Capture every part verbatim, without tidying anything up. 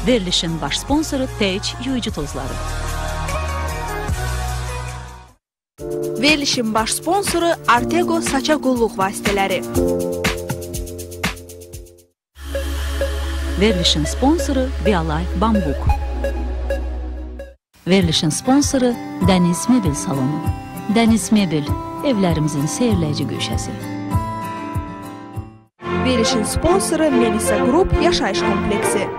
Verilişin baş sponsoru Teç Yuyucu Tozları. Verilişin baş sponsoru Artego saça qulluq vasitələri. Verilişin sponsoru Biolife Bambuk. Verilişin sponsoru Dəniz Mebel Salonu. Dəniz Mebel, evlərimizin seyirləyici güşəsi. Verilişin sponsoru Melisa Group Yaşayış Kompleksi.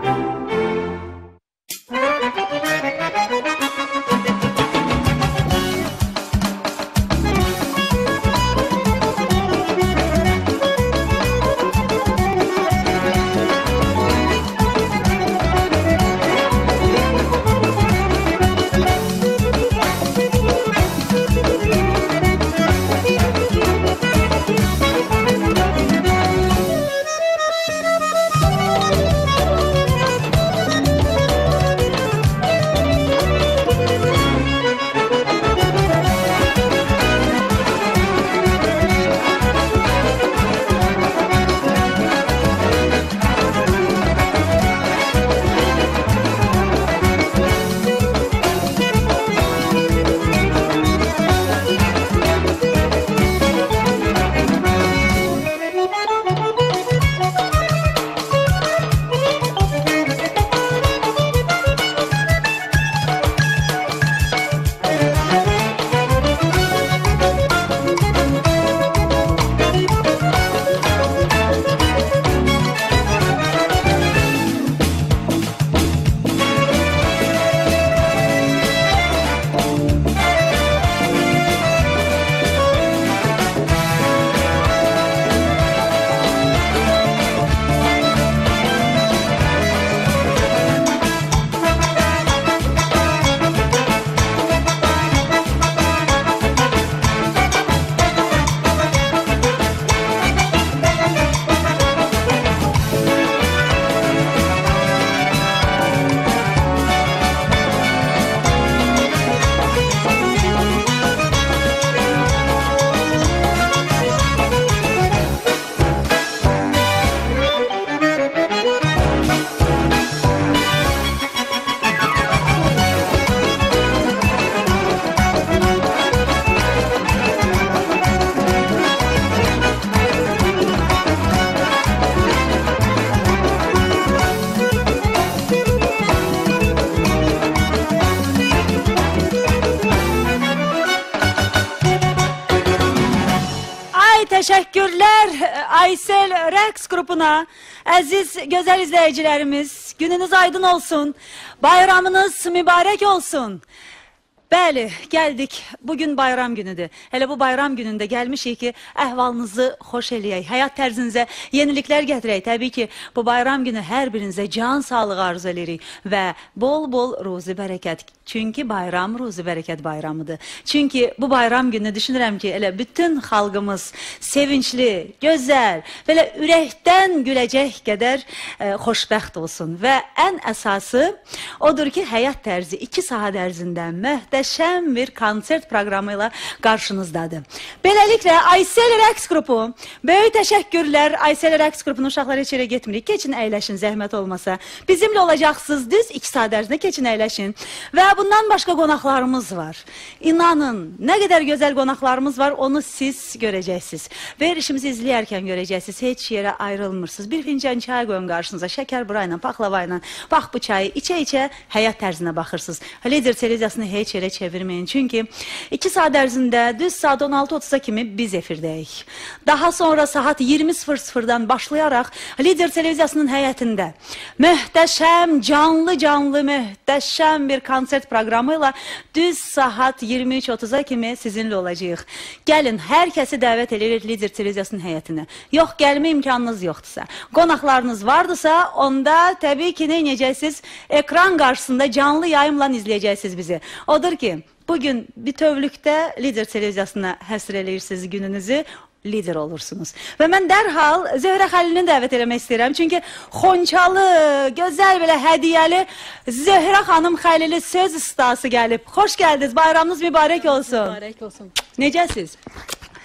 Teşekkürler Aysel Rəqs qrupuna. Əziz gözəl izləyicilərimiz, gününüz aydın olsun, bayramınız mübarək olsun. Bəli, gəldik. Bugün bayram günüdür. Hələ bu bayram günündə gəlmişik ki, əhvalınızı xoş eləyək, həyat tərzinizə yeniliklər gətirək. Təbii ki, bu bayram günü hər birinizə can sağlığı arzu edirik və bol-bol ruzi bərəkət. Çünki bayram ruzi bərəkət bayramıdır. Çünki bu bayram günü düşünürəm ki, elə bütün xalqımız sevinçli, gözəl, belə ürəkdən güləcək qədər e, xoşbəxt olsun. Və ən əsası odur ki, həyat tərzi iki saat ərzində möhtəşəm bir konsert proqramı ilə qarşınızdadır. Beləliklə, Aysel Rəqs qrupu, böyük təşəkkürlər. Aysel Rəqs qrupunun uşaqları heç yerə getmirik. Keçin, əyləşin, zəhmət olmasa. Bizimlə olacaqsınız, düz iki saat ərzində keçin, əyləşin. Və bundan başqa qonaqlarımız var. İnanın, nə qədər gözəl qonaqlarımız var, onu siz görəcəksiniz. Verilişimizi izləyərkən görəcəksiniz, heç yerə ayrılmırsınız. Bir fincan çay qoyun qarşınıza, şəkər burayla, paxlava ilə, bax bu çayı içə-içə həyat tərzinə baxırsınız. Lider televiziyasını heç yerə çevirməyin. Çünki iki saat ərzində düz saat on altı otuz'a kimi biz efirdəyik. Daha sonra saat iyirmi sıfır sıfırdan başlayaraq Lider televiziyasının həyətində möhtəşəm, canlı-canlı, möhtəşəm bir konsert proqramı ilə düz saat iyirmi üç otuz'a kimi sizinlə olacağıq. Gəlin, hər kəsi dəvət edirik Lider televiziyasının həyətinə. Yox, gəlmə imkanınız yoxdursa, qonaqlarınız vardısa, onda təbii ki, nə edəcəksiniz? Ekran qarşısında canlı yayımla izləyəcəksiniz bizi. Odur ki, bugün bütövlükdə Lider televiziyasına həsr eləyirsiniz gününüzü, lider olursunuz. Və mən dərhal Zöhrə Xəlilini dəvət eləmək istəyirəm. Çünki xonçalı, gözəl belə hədiyəli Zöhrə xanım Xəlili söz ustası gəlib. Xoş gəldiniz, bayramınız mübarək olsun. Mübarək olsun. Necəsiz?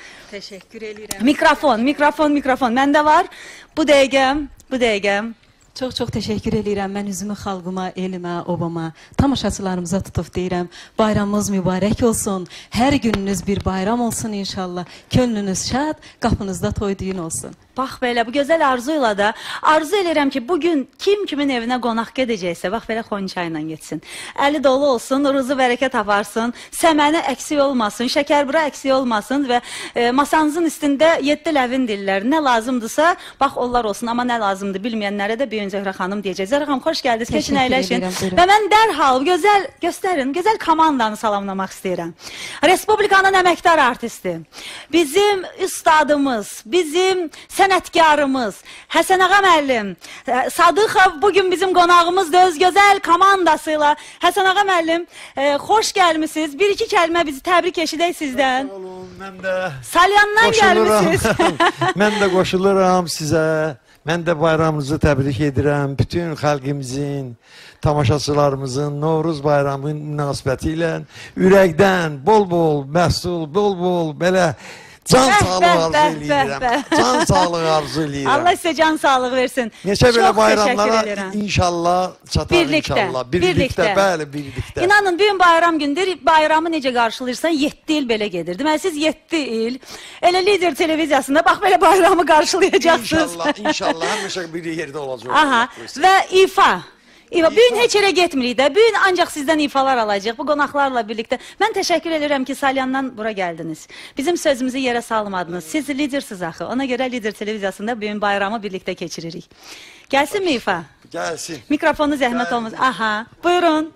Təşəkkür edirəm. Mikrofon, mikrofon, mikrofon. Məndə var. Bu dəqiqəm, bu dəqiqəm Çox-çox təşəkkür edirəm. Mən üzümü xalqıma, elimə, obama, tamaşaçılarımıza tutub deyirəm. Bayramınız mübarək olsun. Hər gününüz bir bayram olsun inşallah. Könlünüz şad, qapınızda toy düyün olsun. Bax belə, bu gözəl arzuyla da arzu edirəm ki, bugün kim kimin evinə qonaq gedəcəksə, bax belə Xonça ilə getsin. Əli dolu olsun, ruzu bərəkət taparsın, səməni əksik olmasın, şəkərbura əksik olmasın və e, masanızın üstündə yeddi ləvin dillər. Nə lazımdırsa, bax onlar olsun, amma nə lazımdır bilməyənlərə də bir ön Zöhrə xanım deyəcək. Zöhrə xanım, xoş gəldiniz, keçin əyləşin. Və mən dərhal gözəl, göstərin, gözəl komandanı salamlamaq istəyirəm. Respublikanın əməkdar artisti, bizim üstadımız, bizim sənətkarımız, Həsən Ağa müəllim, Sadıxov bugün bizim qonağımızdır, öz gözəl komandasıyla. Həsən Ağa müəllim, e, xoş gəlmişsiniz. Bir iki kəlmə bizi təbrik eşidək sizdən. Sağ olun, mən də Salyandan gəlmişsiniz. Mən də qoşuluram sizə. Mən də bayramınızı təbrik edirəm. Bütün xalqimizin, tamaşaçılarımızın Novruz bayramı münasibəti ilə ürəkdən bol-bol məhsul, bol-bol belə can sağlığı arzu eləyirəm. Can sağlığı arzu eləyirəm. Allah sizə can sağlığı versin. Neçə belə bayramlara inşallah çatar birlikdə, inşallah. Birlikdə, birlikdə, bəli, birlikdə. İnanın, bugün bayram gündür, bayramı necə qarşılayırsan, yeddi il belə gedir. Deməli, siz yeddi il, elə Lider televiziyasında bax belə bayramı qarşılayacaqsınız. İnşallah, inşallah, həmişə bir yerdə olacaq. Aha, və ifa. İfa, bugün heç yerə getmirik də, bugün ancaq sizdən ifalar alacaq, bu qonaqlarla birlikdə. Mən təşəkkür edirəm ki, Salyandan bura gəldiniz. Bizim sözümüzü yerə salmadınız. Siz lidersiniz axı, ona görə Lider televiziyasında bugün bayramı birlikdə keçiririk. Gəlsin mi ifa? Gəlsin. Mikrofonu zəhmət olmaz. Aha, buyurun.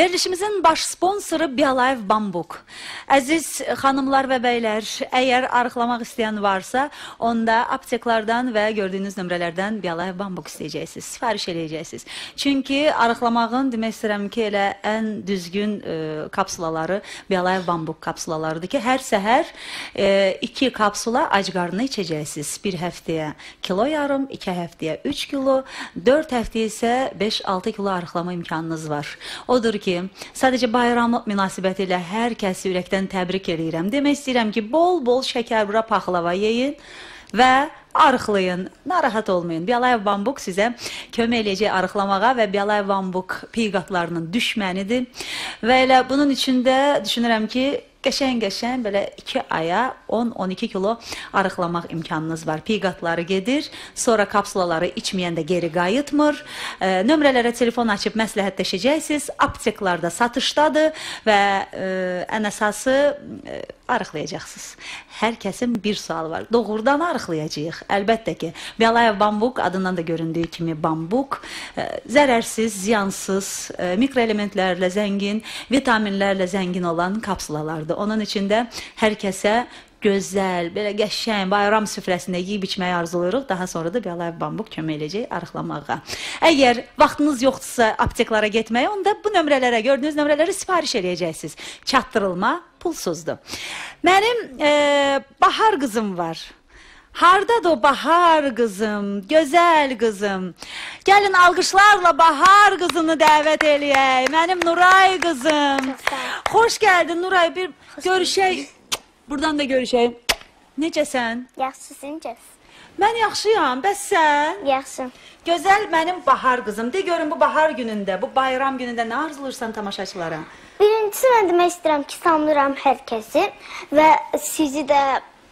Verilişimizin baş sponsoru Bialayev Bambuk. Əziz xanımlar və bəylər, əgər arıqlamaq istəyən varsa, onda apteklardan və gördüyünüz nömrələrdən Bialayev Bambuk istəyəcəksiniz, sifariş eləyəcəksiniz. Çünki arıqlamağın demək istəyirəm ki, elə ən düzgün e, kapsulaları Bialayev Bambuk kapsulalarıdır ki, hər səhər e, iki kapsula ac qarnına içəcəksiniz. Bir həftəyə kilo yarım, iki həftəyə üç kilo, dörd həftəyə isə beş altı kilo arıqlama imkanınız var. Odur ki, sadəcə bayramlıq münasibəti ilə hər kəsi ürəkdən təbrik edirəm. Demək istəyirəm ki, bol-bol şəkərbura paxlava yeyin və arıqlayın, narahat olmayın. Bialayev Bambuk sizə kömək eləyəcək arıqlamağa və Bialayev Bambuk piqatlarının düşmənidir. Və elə bunun üçün də düşünürəm ki, qəşən-qəşən belə iki aya on on iki kilo arıqlamaq imkanınız var. Piqatları gedir, sonra kapsulaları içməyəndə geri qayıtmır. E, nömrələrə telefon açıb məsləhətləşəcəksiniz. Apteklarda satışdadır və e, ən əsası e, arıqlayacaqsınız. Hər kəsin bir sualı var. Doğrudan arıqlayacağıq. Əlbəttə ki, Bialayev Bambuk adından da göründüyü kimi bambuk e, zərərsiz, ziyansız, e, mikroelementlərlə zəngin, vitaminlərlə zəngin olan kapsulalardır. Onun üçün də hər kəsə gözəl, belə qəşəng bayram süfrəsində yeyib içməyi arzuluruq. Daha sonra da Bialayev Bambuk kömək eləyəcək arıqlamağa. Əgər vaxtınız yoxdursa apteklara getməyə, onda bu nömrələrə, gördüyünüz nömrələri sifariş eləyəcəksiniz. Çatdırılma pulsuzdur. Mənim e, Bahar qızım var. Hardadır o Bahar qızım, gözəl qızım. Gəlin alqışlarla Bahar qızını dəvət eləyək. Mənim Nuray qızım. Xoş gəldin Nuray, bir görüşək. Buradan da görüşək. Necəsən? Yaxşısın, necəsən? Mən yaxşıyam, bəs sən? Yaxşı. Gözəl mənim Bahar qızım. De görün bu bahar günündə, bu bayram günündə nə arzulursan tamaşaçılara? Birincisi mən demək istəyirəm ki, salamlayıram hər kəsi və sizi də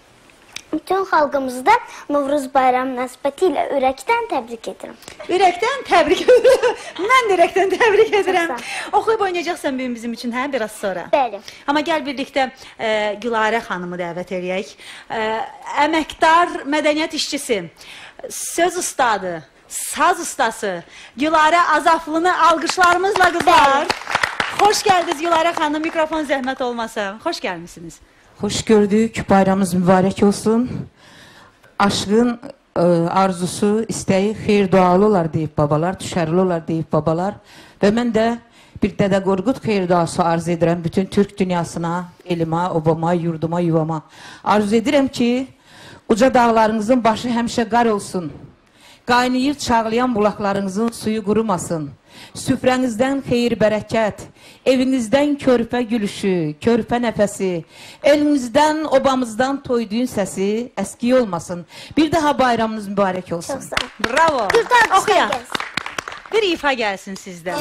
bütün xalqımızda Novruz bayramı münasibəti ilə ürəkdən təbrik edirəm. Ürəkdən təbrik edirəm. Mən də ürəkdən təbrik edirəm. Oxuyub oynayacaqsan bugün bizim üçün, hə, biraz sonra? Bəli. Amma gəl birlikdə e, Gülarə xanımı dəvət eləyək. E, əməkdar mədəniyyət işçisi, söz ustadı, saz ustası Gülarə Azaflını alqışlarımızla qızlar. Xoş gəldiniz Gülarə xanım, mikrofon zəhmət olmasa. Xoş gəlmişsiniz. Hoş gördük, bayramımız mübarək olsun. Aşkın e, arzusu, istəyi xeyir dualı olar deyib babalar, düşərli olar deyib babalar. Və mən də bir Dədə Qorqud xeyir duası arzu edirəm bütün Türk dünyasına, elimə, obama, yurduma, yuvama. Arzu edirəm ki, uca dağlarınızın başı həmişə qar olsun. Qaynayıb çağlayan bulaqlarınızın suyu qurumasın. Süfrənizdən xeyir bərəkət, evinizdən körpə gülüşü, körpə nəfəsi, elinizdən, obamızdan toyduğun səsi əski olmasın. Bir daha bayramınız mübarək olsun. Çox sağ ol. Bravo. Oxuyaq. Bir ifa gəlsin sizdən.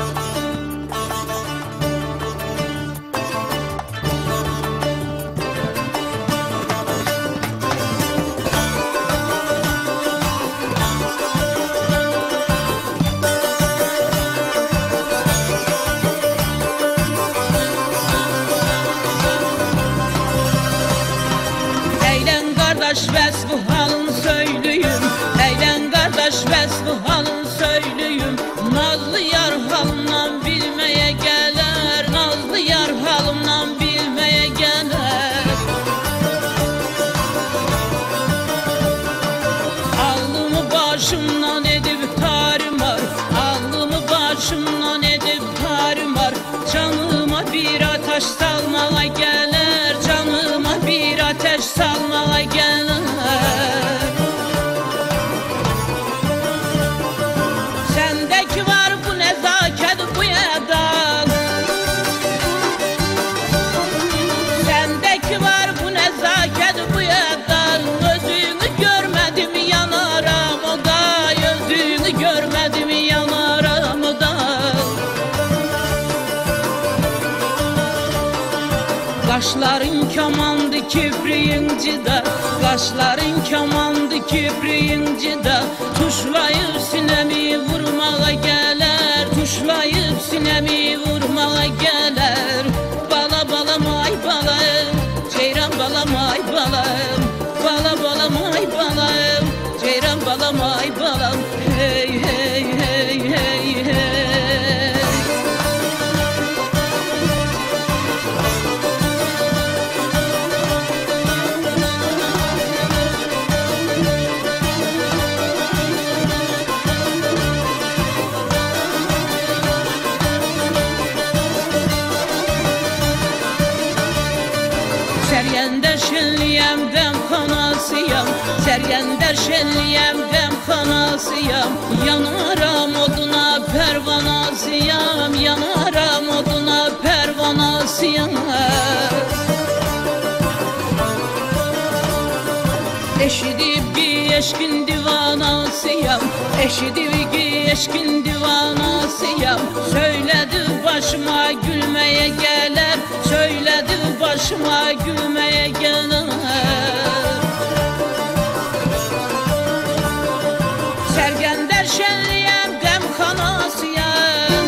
Bəs bu halın söylüyüm, eylən qardaş, bəs bu halın söylüyüm. Nazlı yar halımdan bilməyə gələr, nazlı yar halımdan bilməyə gələr. Ağlımı başımdan edib tarımar, ağlımı başımdan edib tarımar. Canıma bir ateş salmağa gələr, canıma bir ateş salmağa gələr. Səndəki var bu nəzakət, bu yədan. Səndəki var bu nəzakət, bu yədan. Özünü görmədim yanaram o da, özünü görmədim yanaram o da. Qaşların kamandı, kibriyin cida, qaşların kamandı, kibriyin cida. Tuşlayıb sinəmi vurmağa gələr, tuşlayıb sinəmi vurmağa gələr. Bala balam ay balam, ceyran balam ay balam, bala balam ay balam, ceyran balam ay balam. Hey hey hey hey hey. Sərgəndər şenliyəm, qəmxanasıyam, yanaram oduna pərvanasıyam, yanaram oduna pərvanasıyam. Eşidib ki eşkin divanasıyam, eşidib ki eşkin divanasıyam. Söylədi başıma gülməyə gələr, söylədi başıma gülməyə gələr. Sərgəndər şənliyəm, qəmxanasıyam,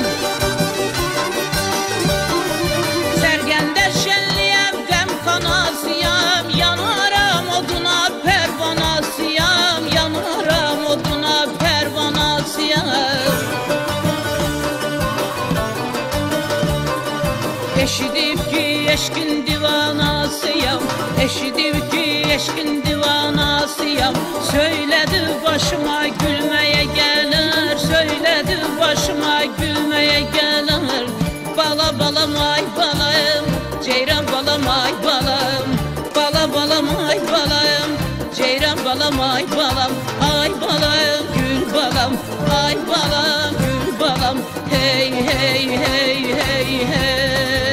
Sərgəndər şənliyəm, qəmxanasıyam, yanaram oduna pərvanasıyam, yanaram oduna pərvanasıyam. Eşidib ki eşkin divanasıyam, eşidib ki eşkin divanasıyam. Söylədi başıma gülməyə gəlir, söylədi başıma gülməyə gəlir. Bala balam ay balam, ceyran balam ay balam, bala balam ay balam, ceyran balam ay balam, ay balam gül balam, ay balam gül balam, hey hey hey hey hey.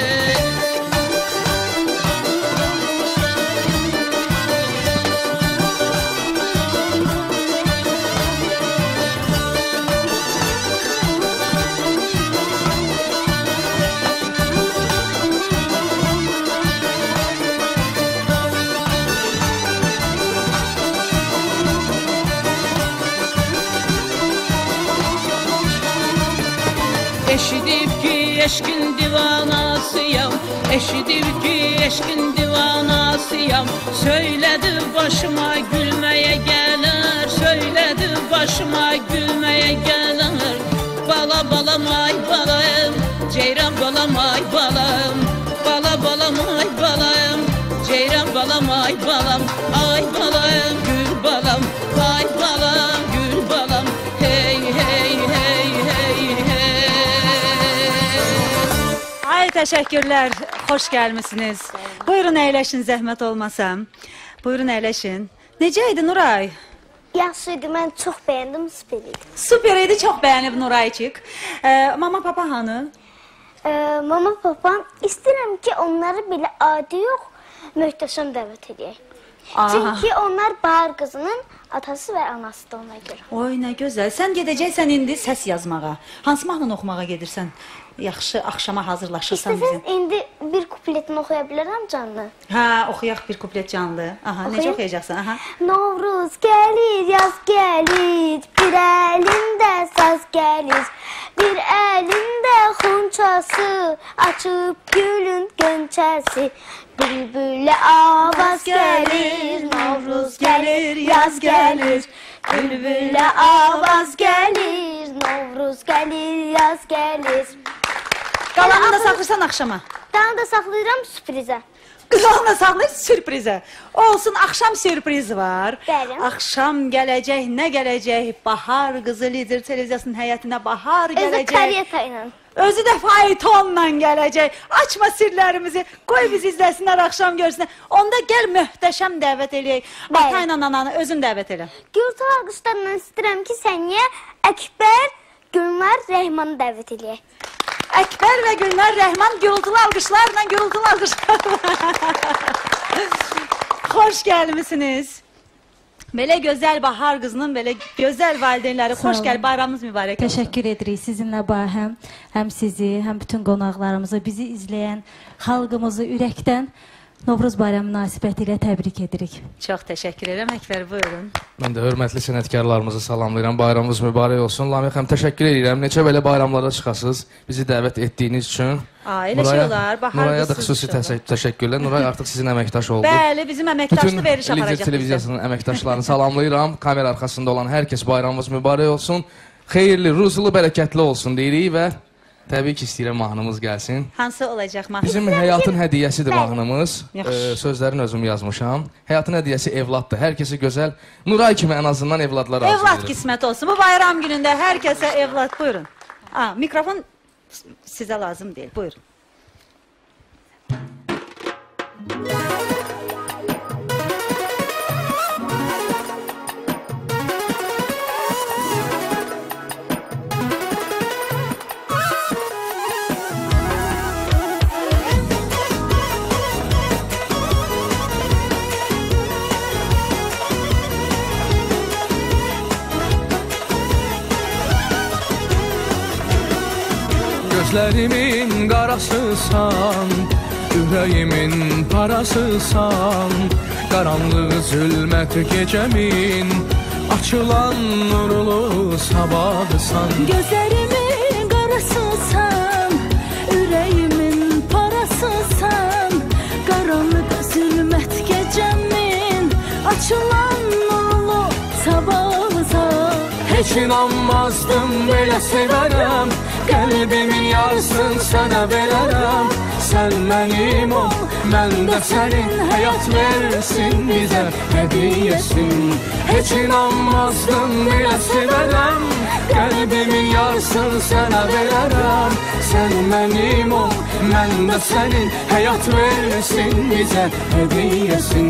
Eşidib ki eşkin divanasıyam, eşidib ki eşkin divanasıyam. Söylədi başıma gülməyə gəlir, söylədi başıma gülməyə gəlir. Bala balam ay balam, ceyran balam ay balam, bala balam ay balam, ceyran balam ay balam, ay balam gül balam, ay balam gül balam, hey hey hey hey hey. Ay təşəkkürlər, xoş gəlmisiniz. Buyurun əyləşin, zəhmət olmasa. Buyurun əyləşin. Necə idi Nuray? Yaxşı idi, mən çox bəyəndim, süper idi. Süper idi, çox bəyənib Nuraycıq. Ee, mama papa hanı? Ee, mama papam, istəyirəm ki, onları belə adi yox, möhtəşəm dəvət edək. Çünki onlar Bahar qızının atası və anası da ona görə. Oy, nə gözəl. Sən gedəcəksən indi səs yazmağa. Hansı mahnını oxumağa gedirsən? Yaxşı, axşama hazırlaşırsan bizim. İstəsəz, indi bir kupletini oxuya bilərəm canlı. Hə, oxuyaq bir kuplet canlı. Aha, necə oxuyacaqsan? Aha. Novruz gəlir, yaz gəlir, bir əlində saz gəlir, bir əlində xunçası, açıb gülün gönçəsi. Bülbülə avaz gəlir, Novruz gəlir, yaz gəlir. Bülbülə avaz gəlir, Novruz gəlir, yaz gəlir. Qalanını da saxlayırsan axşama. Qalanını da saxlayıram sürprizə. Qalanını da saxlayır sürprizə. Olsun, axşam sürpriz var. Bəli. Axşam gələcək, nə gələcək? Bahar qızı lider televiziyasının həyətinə bahar gələcək. Özü karyata ilə. Özü də faytonla gələcək. Açma sirlərimizi, qoy bizi izləsinlər, axşam görsünlər. Onda gəl möhtəşəm dəvət eləyək. Ata ilə ananı özün dəvət elə. Gürültülü alqışlarla istəyirəm ki, səniyə Əkbər, Gülnar, Rəhmanı dəvət eləyək. Əkbər və Gülnar Rəhman gürültülü alqışlarla, gürültülü alqışlarla. Xoş gəlmisiniz. Belə gözəl Bahar qızının, belə gözəl valideynləri, xoş gəl, bayramımız mübarək olsun. Təşəkkür edirik sizinlə həm, həm sizi, həm bütün qonaqlarımızı, bizi izləyən xalqımızı ürəkdən Novruz bayramı münasibəti ilə təbrik edirik. Çox təşəkkür edirəm, Əkbər, buyurun. Mən də hörmətli sənətkarlarımızı salamlayıram, bayramımız mübarək olsun. Lamiq xanım, təşəkkür edirəm, neçə belə bayramlara çıxasınız, bizi dəvət etdiyiniz üçün. Aa, elə şey olar, Bahar Nuraya da xüsusi təşəkkürlər. Nuray artıq sizin əməkdaş oldu. Bəli, bizim əməkdaşlı veriş aparacaq. Bütün Lider televiziyasının əməkdaşlarını salamlayıram. Kamera arxasında olan hər kəs bayramımız mübarək olsun. Xeyirli, ruzulu, bərəkətli olsun deyirik və təbii ki, istəyirəm mahnımız gəlsin. Hansı olacaq mahnı? Bizim həyatın hədiyyəsidir mahnımız. Sözlərini özüm yazmışam. Həyatın hədiyyəsi evladdır. Hər kəsə gözəl, Nuray kimi ən azından evladlar arzu edir. Evlad qismət olsun. Bu bayram günündə hər kəsə evlad. Buyurun. Aa, mikrofon sizə lazım deyil. Buyurun. Gözlərimin qarasısan, ürəyimin parasısan, qaranlıq zülmət gecəmin açılan nurlu sabahısan. Gözlərimin qarasısan, ürəyimin parasısan, qaranlıq zülmət gecəmin açılan nurlu sabahısan. Heç inanmazdım belə sevərəm, qəlbimin yarısını sənə verərəm. Sən mənim ol, mən də sənin, həyat versin bizə hədiyyəsin. Heç inanmazdım belə sevərəm, qəlbimin yarısını sənə verərəm. Sən mənim ol, mən də sənin, həyat versin bizə hədiyyəsin.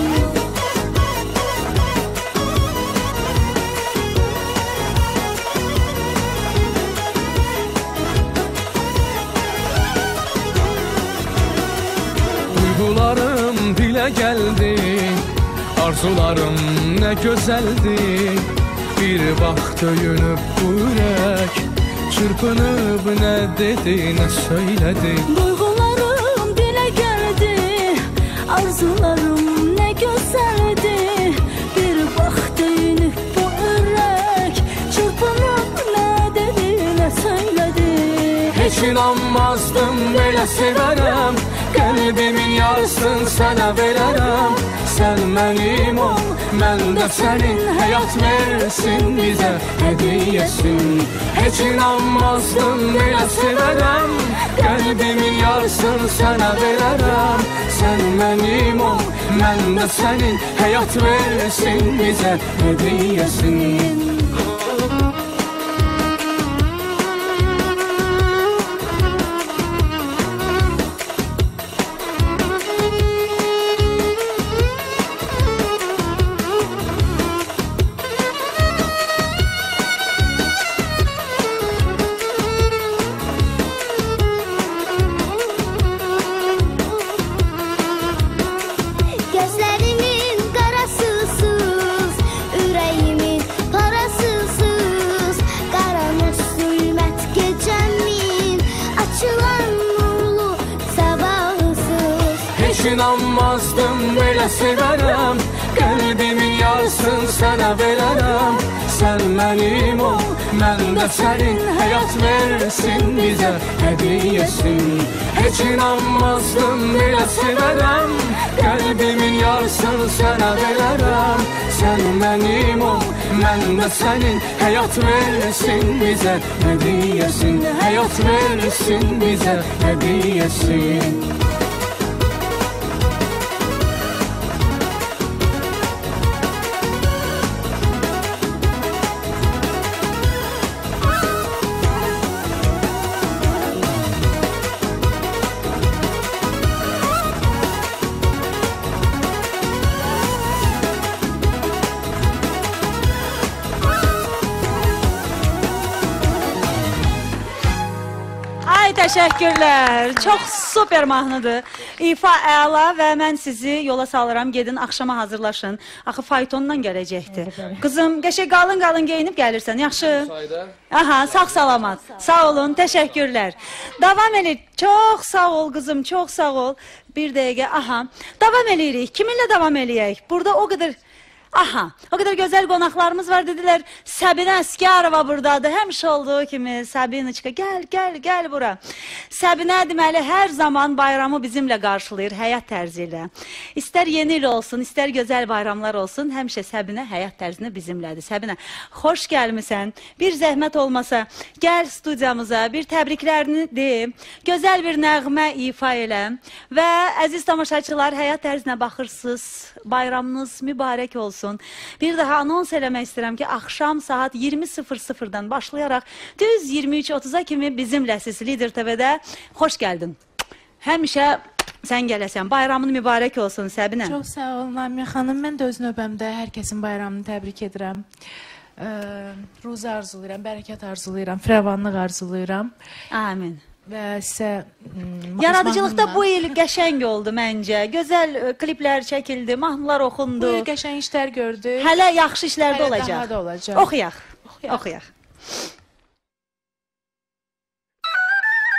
Duygularım dilə gəldi, arzularım nə gözəldi. Bir vaxt öyünüb bu ürək, çırpınıb nə dedi, nə söylədi. Duygularım dilə gəldi, arzularım nə gözəldi. Bir vaxt öyünüb bu ürək, çırpınıb nə dedi, nə söylədi. Heç inanmazdım belə sevərəm, qəlbimin yarısını sənə verərəm. Sən mənim ol, mən də sənin, həyat versin bizə hədiyyəsin. Heç inanmazdım belə sevərəm, qəlbimin yarısını sənə verərəm. Sən mənim ol, mən də sənin, həyat versin bizə hədiyyəsin. Gözlərimin qarasısız, ürəyimin parasısız, qaranlıq zülmət gecəmin açılan nurlu sabahısız. Heç inanmazdım belə sevərəm, qəlbimin yarısını sənə verərəm. Sən mənim ol, mən də sənin, həyat versin bizə hədiyyəsin. Heç inanmazdım belə sevərəm, qəlbimin yarısını sənə verərəm. Sən mənim ol, mən də sənin, həyat versin bizə hədiyyəsin. Həyat versin bizə hədiyyəsin. Ay təşəkkürlər. Çox super mahnıdır. İfa əla və mən sizi yola salıram. Gedin axşama hazırlaşın. Axı faytonla gələcəkdir. Qızım, qəşəng qalın-qalın geyinib gəlirsən. Yaxşı? Aha, sağ salamat. Sağ olun, təşəkkürlər. Davam edir. Çox sağ ol qızım, çox sağ ol. Bir dəqiqə, aha. Davam edirik. Kiminlə davam eləyək? Burada o qədər... Aha, o qədər gözəl qonaqlarımız var, dedilər, Səbinə Əsgərova buradadır, həmişə olduğu kimi, Səbinəçka, gəl, gəl, gəl bura. Səbinə deməli, hər zaman bayramı bizimlə qarşılayır, həyat tərzi ilə. İstər yeni il olsun, istər gözəl bayramlar olsun, həmişə Səbinə həyat tərzini bizimlədir. Səbinə, xoş gəlmisən, bir zəhmət olmasa, gəl studiyamıza, bir təbriklərini deyim, gözəl bir nəğmə ifa elə və əziz tamaşaçılar, həyat tərzinə baxırsınız, bayramınız mübarək olsun. Bir daha anons eləmək istəyirəm ki, axşam saat iyirmi sıfır sıfırdan başlayaraq düz iyirmi üç otuza kimi bizimləsiz Lider T V-də xoş gəldin. Həmişə sən gələsən. Bayramın mübarək olsun Səbinə. Çox sağ olun Lamiyə xanım. Mən də öz növbəmdə hər kəsin bayramını təbrik edirəm. Ruzi arzulayıram, bərəkət arzulayıram, firavanlıq arzulayıram. Amin. Və sizə... Yaradıcılıqda bu il qəşəng oldu məncə. Gözəl kliplər çəkildi, mahnılar oxundu. Bu il qəşəng işlər gördük. Hələ yaxşı işlərdə olacaq. Hələ daha da olacaq. Oxuyaq. Oxuyaq.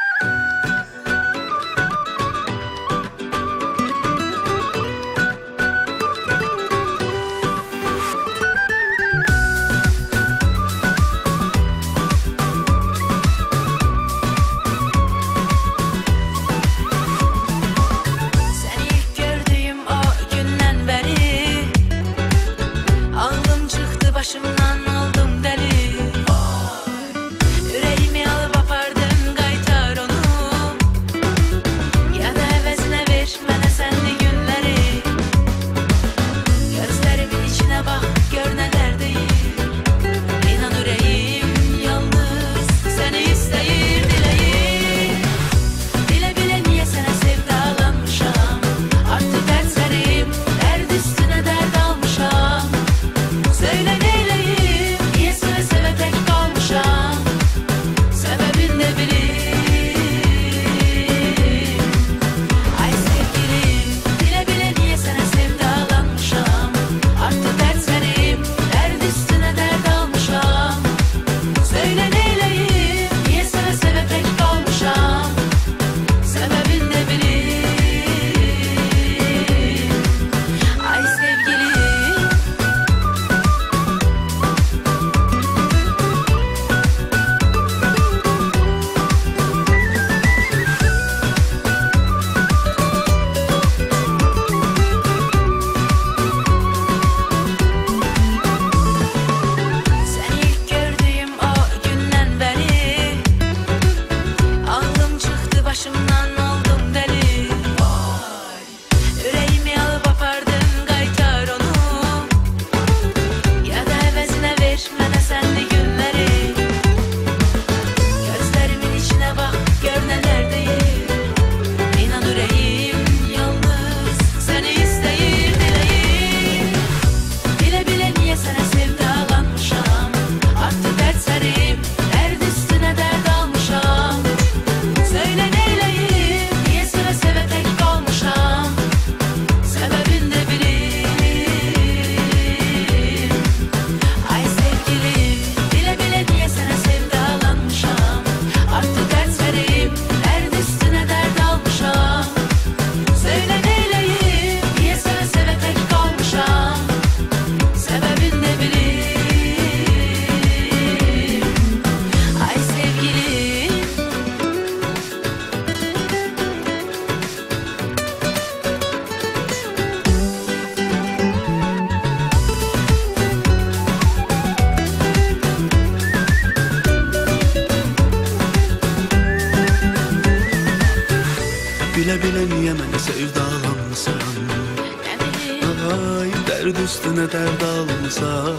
bile niye mənə sevdalanmısan? Ay, dərd üstünə dərd almısan?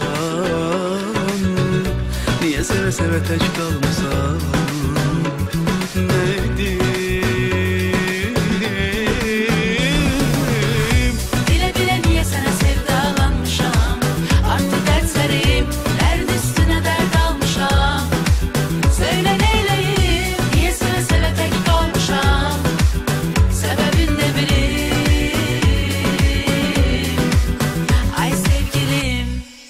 Niye seve seve tək qalmısan? Neydim? Bile bile niye sana sevdalanmışam? Artık dertlerim derd üstüne dert almışam. Söyle neyleyim? Niye seve seve tek kalmışam? Sebebin ne bileyim? Ay sevgilim.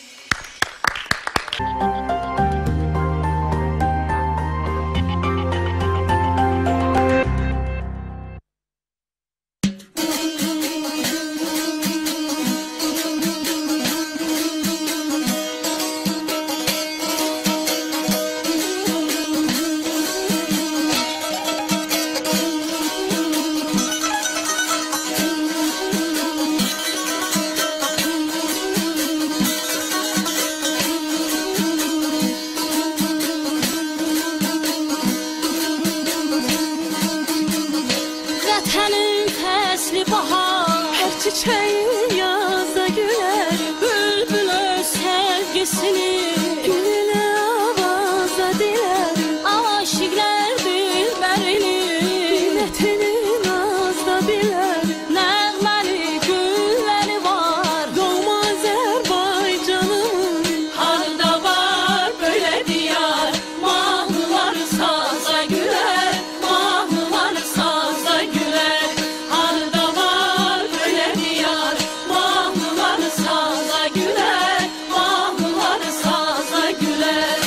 Vətənin fəsli bahar, hər çiçəyin yazda gülər. Bülbül öz sevgisini güllə avazda dilər. Aşıqlar dilbərini qiymətini nazda bilər. Nəğməli gülləri var, doğma Azərbaycanımın. Harda var böyle diyar, mahnılar saza gülər. Mahnılar saza gülər. Harda var böyle diyar, mahnılar saza gülər. Mahnılar saza gülər.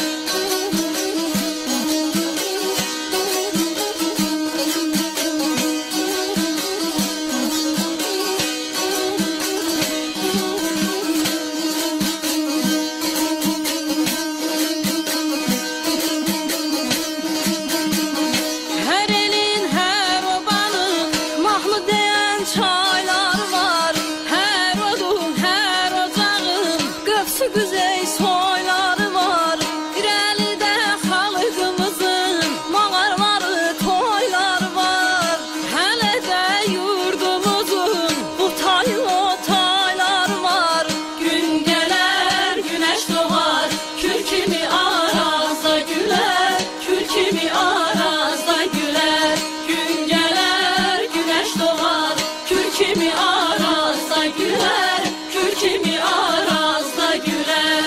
Hər elin, hər obanın mahnı deyən çaylar var. Hər odun, hər ocağın qövsü güzey soyları var. İrəlidə xalqımızın mağarları, toylar var. Hələ də yurdumuzun bu tayı o taylar var. Gün gələr, günəş doğar, kül kimi arazda gülər. Kül kimi arazda gülər. Gün gələr, günəş doğar, kül kimi arazda gülər. Kül kimi arazda gülər.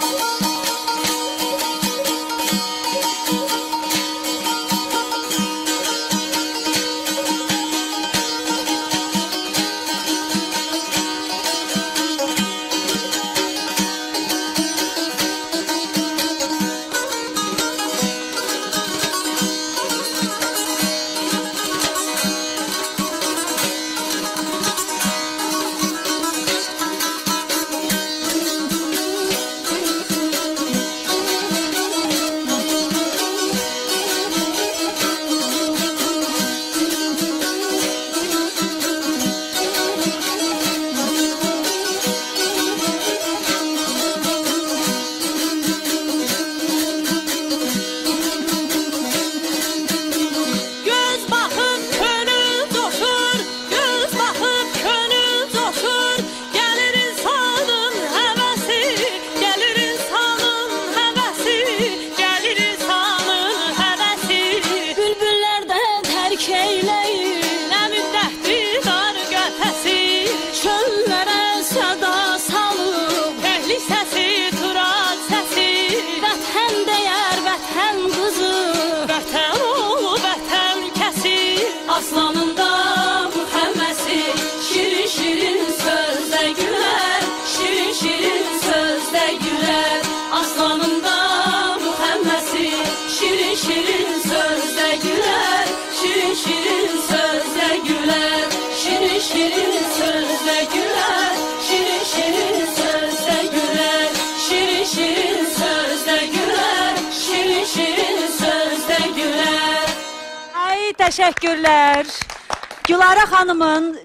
Göz baxıb könül coşur, göz baxıb könül coşur. Gəlir insanın həvəsi, gəlir insanın həvəsi, gəlir insanın həvəsi. Bülbüllərdə tərk eyləyir, nə müddətdir dar qəfəsi. Çöllərə səda salıb, əhli səsi, tural səsi. Vətən deyər, vətən qızı, vətən oğlu, vətən kəsi. Aslanında mühəmməsi, şirin şirin sözdə gülər. Şirin şirin sözdə gülər. Aslanında mühəmməsi, şirin şirin sözdə gülər. Şirin şirin sözdə gülər. Şirin şirin sözdə gülər. Şirin şirin sözdə gülər. Şirin şirin sözdə gülər. Şirin şirin sözdə gülər. Ay təşəkkürlər. Gülara xanımın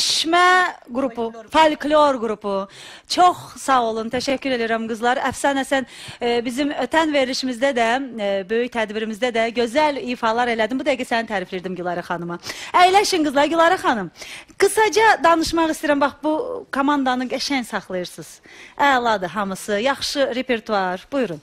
Çeşmə qrupu, folklor qrupu. Çox sağ olun, təşəkkür edirəm qızlar. Əfsanəsən e, bizim ötən verilişimizdə də, e, böyük tədbirimizdə də gözəl ifalar elədim. Bu dəqiqə səni təriflirdim Gülara xanıma. Əyləşin qızlar, Gülara xanım. Qısaca danışmaq istəyirəm, bax bu komandanı qəşəng saxlayırsınız. Əladır hamısı, yaxşı repertuar. Buyurun.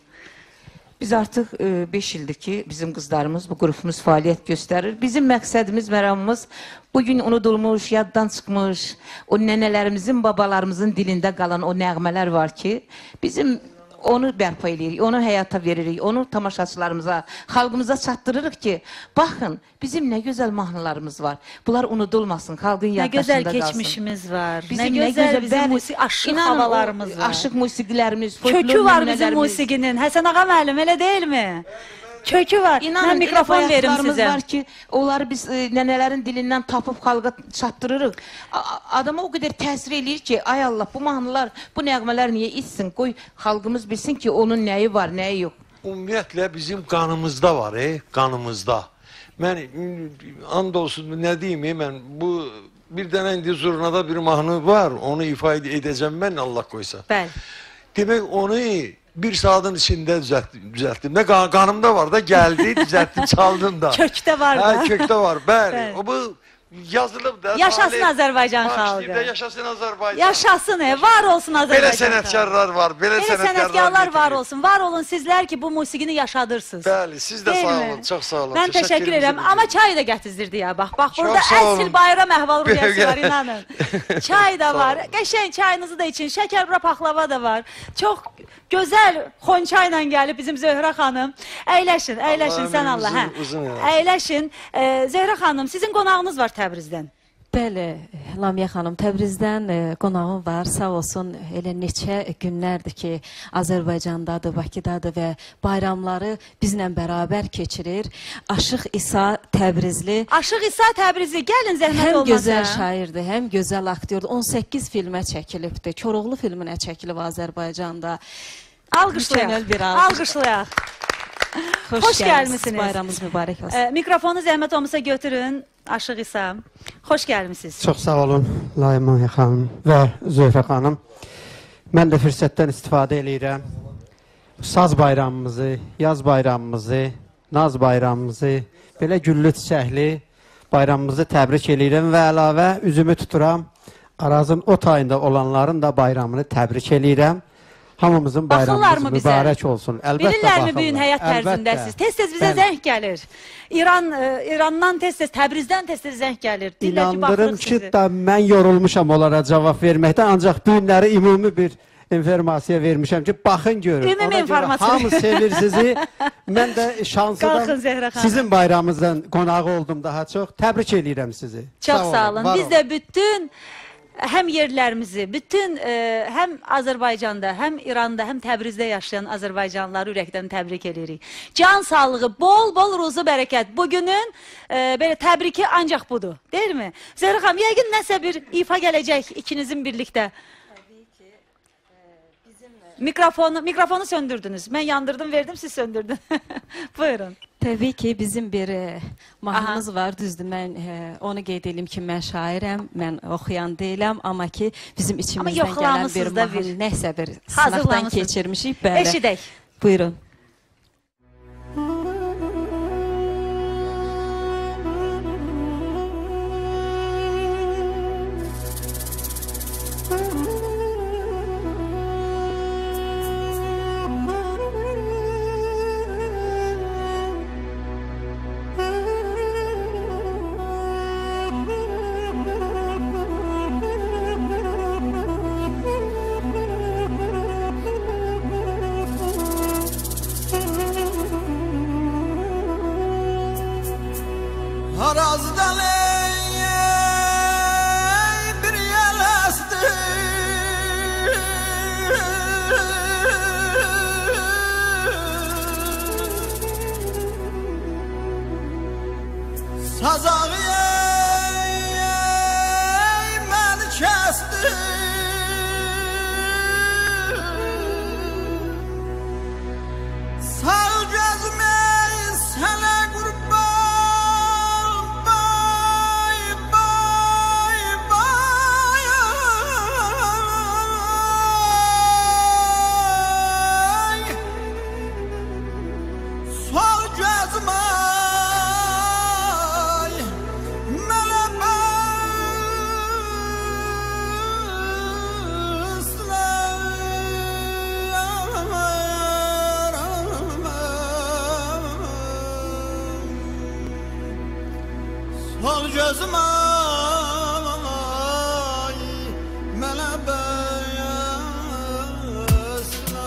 Biz artıq beş ildir ki, bizim qızlarımız, bu qrupumuz fəaliyyət göstərir. Bizim məqsədimiz, məramımız bugün unudulmuş, yaddan çıxmış, o nənələrimizin, babalarımızın dilində qalan o nəğmələr var ki, bizim onu bərpa edirik, onu həyata veririk, onu tamaşaçılarımıza, xalqımıza çatdırırıq ki, baxın, bizim nə gözəl mahnılarımız var. Bunlar unudulmasın, xalqın yaddaşında qalsın. Nə gözəl keçmişimiz var, bizim, nə gözəl, nə bizim musik, aşıq İnanın, havalarımız var. Aşıq musiqilərimiz, kökü var bizim musiqinin. Həsən ağa müəllim, elə deyilmi? Kökü var. İnanın, mən mikrofon verim sizə. Var ki, onları biz e, nənələrin dilindən tapıb xalqa çatdırırıq. A adama o qədər təsir eləyir ki, ay Allah, bu mahnılar, bu nəğmələr niyə içsin? Qoy xalqımız bilsin ki, onun nəyi var, nəyi yox. Ümumiyyətlə bizim qanımızda var, e, qanımızda. Mən and olsun, nə deyim, e, mən bu bir dənə indi zurnada bir mahnı var, onu ifadə edəcəm mən, Allah qoysa. Bəli. Demək, onu bir saatın içində düzəltdim. Nə qanımda var da, gəldi, düzəltdim, çaldım da. Kökdə var da. Hə, kökdə var, bəli. O bu yazılıb da. Yaşasın Azərbaycan xalqı. Yaşasın Azərbaycan. Yaşasın, e, var olsun Azərbaycan. Belə sənətkarlar var, belə sənətkarlar. Belə sənətkarlar var olsun. Var olun sizlər ki, bu musiqini yaşadırsınız. Bəli, siz də sağ olun, çox sağ olun. Mən təşəkkür edirəm. Amma çay da gətizdirdi ya, bax. Bax, burada əsl bayram əhval-ruhiyyəsi var, inanın. Çay da var, qəşəng çayınızı da için, şəkər bura paxlava da var. Çox gözəl xonçayla gəlib bizim Zöhrə xanım. Əyləşin, əyləşin sən Allah. Əyləşin. Zöhrə xanım, sizin qonağınız var Təbrizdən. Bəli, Lamiyə xanım, Təbrizdən e, qonağım var, sağ olsun, elə neçə günlərdir ki, Azərbaycandadır, Bakıdadır və bayramları bizlə bərabər keçirir. Aşıq İsa Təbrizli. Aşıq İsa Təbrizli, gəlin zəhmət olmasa. Həm gözəl şairdir, həm gözəl aktyordur. on səkkiz filmə çəkilibdir, Koroğlu filminə çəkilib Azərbaycanda. Alqışlayaq, alqışlayaq. Xoş, Xoş gəlmisiniz. Bayramımız mübarək olsun. E, mikrofonu zəhmət olmasa götürün, Aşıq İsa. Xoş gəlmisiniz. Çox sağ olun, Layimə xanım və Zöhrə xanım. Mən də fürsətdən istifadə edirəm. Saz bayramımızı, yaz bayramımızı, naz bayramımızı, belə güllü çiçəkli bayramımızı təbrik edirəm və əlavə üzümü tuturam. Arazın o tayında olanların da bayramını təbrik edirəm. Hamımızın bayramımız mübarək olsun. Əlbəttə bilirlərmi bugün həyat tərzindəsiz? Tez-tez bizə zəng gəlir. İran, İrandan tez-tez, Təbrizdən tez-tez zəng gəlir. İnandırım ki, da mən yorulmuşam onlara cavab verməkdən, ancaq bu günləri ümumi bir informasiya vermişəm ki, baxın görün. Ümumi informasiya. Hamı sevir sizi. Mən də şansıdan sizin bayramınızdan qonağı oldum daha çox. Təbrik edirəm sizi. Çox sağ olun. Biz də bütün həm yerlərimizi, bütün e, həm Azərbaycanda, həm İranda, həm Təbrizdə yaşayan Azərbaycanlıları ürəkdən təbrik edirik. Can sağlığı, bol-bol ruzu bərəkət. Bugünün e, belə təbriki ancaq budur, deyilmi? Zöhrə xanım, yəqin nəsə bir ifa gələcək ikinizin birlikdə. Mikrofonu, mikrofonu söndürdünüz. Mən yandırdım, verdim, siz söndürdün. Buyurun. Təbii ki, bizim bir e, mahnımız Aha. var, düzdür. Mən e, onu qeyd edeyim ki, mən şairəm, mən oxuyan deyiləm, amma ki, bizim içimizdən gələn bir mahnı, nəysə bir sınaqdan keçirmişik. Bəli. Eşidək. Buyurun. Arazdan ey, ey bir yel esti, sazağı ey, ey məni kəsti. Sağ gözüm ey sənə qurban, bay bay. ol gözüm ay mənə bəyslə.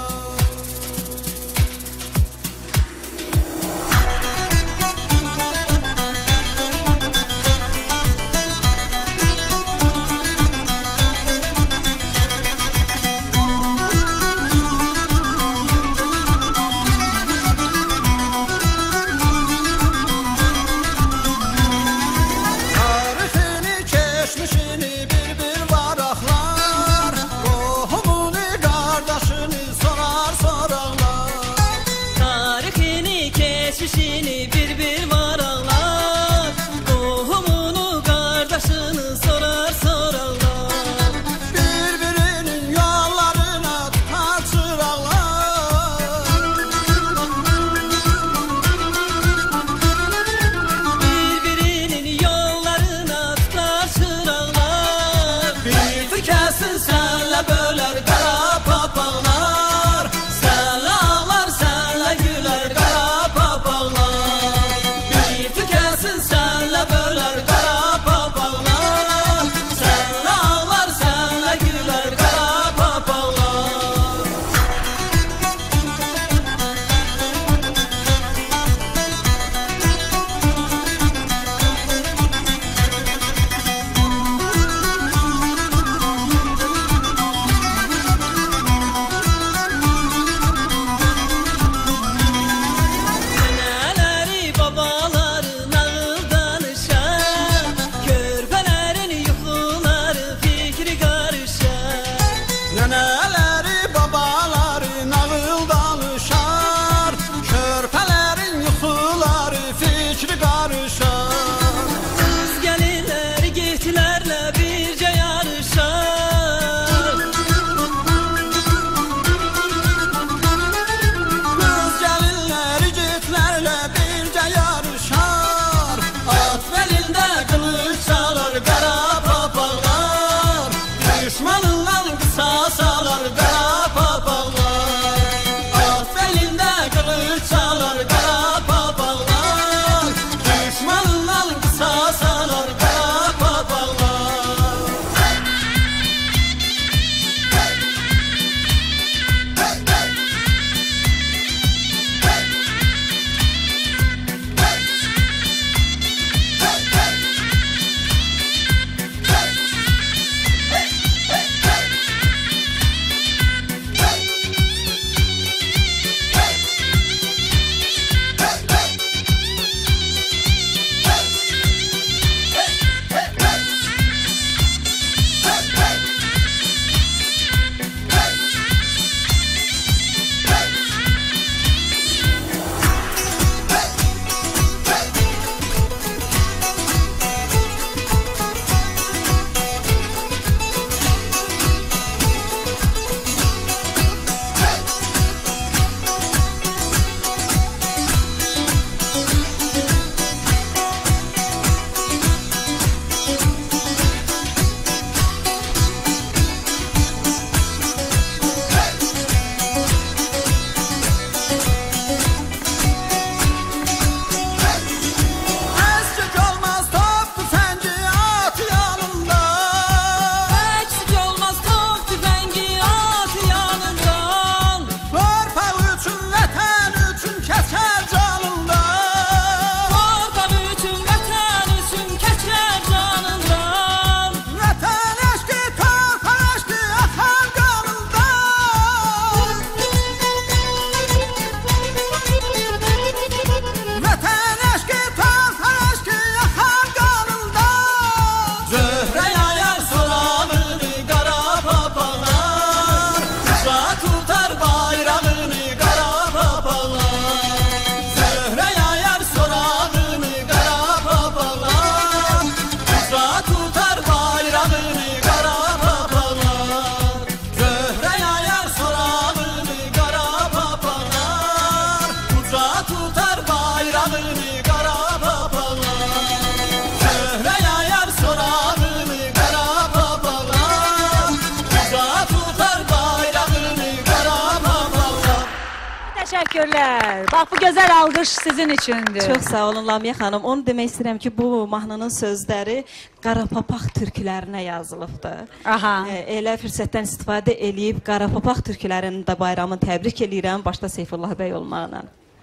teşekkürler. Bax bu gözəl alqış sizin üçündür. Çox sağ olun Lamiyə xanım. Onu demək istəyirəm ki, bu mahnının sözləri Qarapapaq türkülərinə yazılıbdır. Aha. E, elə fürsətdən istifadə eləyib Qarapapaq türkülərinin də bayramını təbrik eləyirəm, başda Seyfullah bəy olmaqla.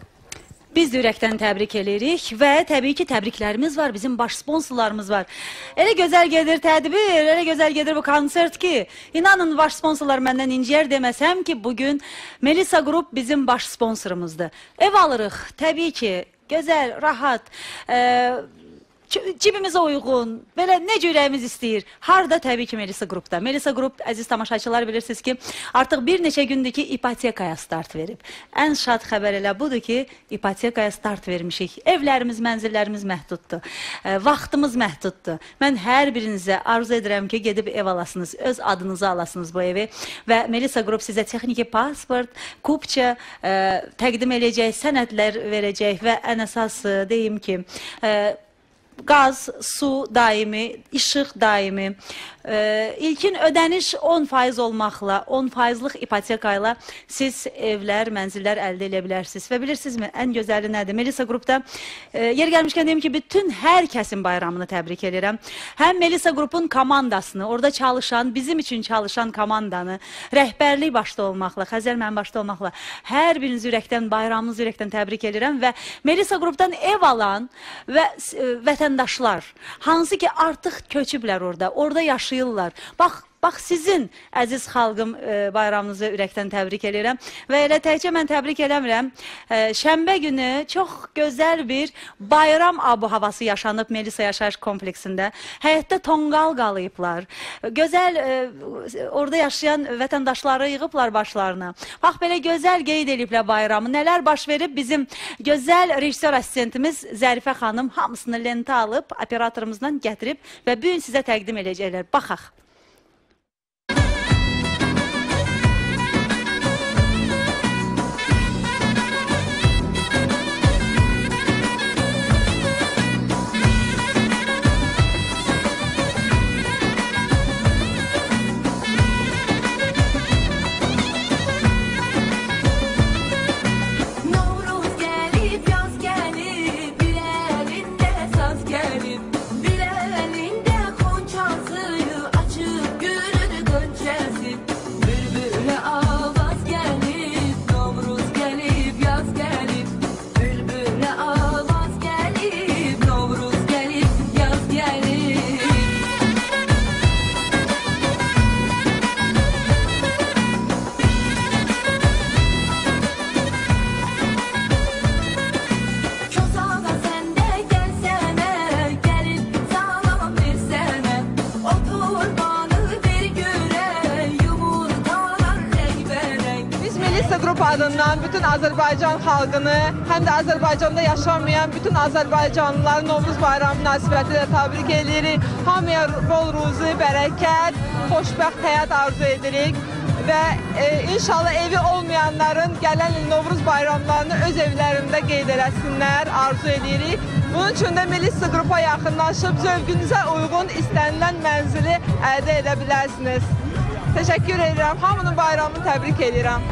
Biz də ürəkdən təbrik edirik və təbii ki, təbriklərimiz var, bizim baş sponsorlarımız var. Elə gözəl gedir tədbir, elə gözəl gedir bu konsert ki, inanın baş sponsorlar məndən inciyər deməsəm ki, bugün Melisa Group bizim baş sponsorumuzdur. Ev alırıq, təbii ki, gözəl, rahat, e, cibimizə uyğun, belə necə ürəyimiz istəyir. Harda? Təbii ki, Melisa Group'da. Melisa Group, əziz tamaşaçılar, bilirsiniz ki, artıq bir neçə gündür ki, ipotekaya start verib. Ən şad xəbər elə budur ki, ipotekaya start vermişik. Evlərimiz, mənzillərimiz məhduddur. E, vaxtımız məhduddur. Mən hər birinizə arzu edirəm ki, gedib ev alasınız, öz adınızı alasınız bu evi və Melisa Group sizə texniki pasport, kupça e, təqdim edəcək, sənədlər verəcək və ən əsası deyim ki, e, qaz, su daimi, işıq daimi, e, ilkin ödəniş on faiz olmaqla, on faizlik ipotekayla siz evlər, mənzillər əldə edə bilərsiniz. Və bilirsinizmi, ən gözəli nədir? Melisa Group'da e, yer gəlmişkən deyim ki, bütün hər kəsin bayramını təbrik edirəm. Həm Melisa Group'un komandasını, orada çalışan, bizim üçün çalışan komandanı, rəhbərlik başda olmaqla, Xəzər mən başda olmaqla, hər birinizi ürəkdən, bayramınızı ürəkdən təbrik edirəm və Melisa Group'dan ev alan və e, vətəndaşlar, hansı ki artıq köçüblər orada, orada yaşayırlar. Bax, bax sizin əziz xalqım e, bayramınızı ürəkdən təbrik edirəm və elə təkcə mən təbrik eləmirəm. E, şənbə günü çox gözəl bir bayram abu-havası yaşanıb Melisa Yaşayış kompleksində. Həyətdə tonqal qalayıblar. Gözəl e, orada yaşayan vətəndaşları yığıblar başlarına. Bax, belə gözəl qeyd ediblər bayramı. Nələr baş verib bizim gözəl rejissor assistentimiz Zərifə xanım hamısını lentə alıb, operatorumuzdan gətirib və bu gün sizə təqdim edəcəklər. Baxaq. Adından bütün Azərbaycan xalqını, həm də Azərbaycanda yaşamayan bütün Azərbaycanlıları Novruz bayramı münasibətilə təbrik edirik. Hamıya bol ruzi, bərəkət, xoşbəxt həyat arzu edirik və e, inşallah evi olmayanların gələn il Novruz bayramlarını öz evlərində qeyd eləsinlər, arzu edirik. Bunun üçün də Melisa Group'a yaxınlaşıb zövqünüzə uyğun istənilən mənzili əldə edə bilərsiniz. Təşəkkür edirəm, hamının bayramını təbrik edirəm.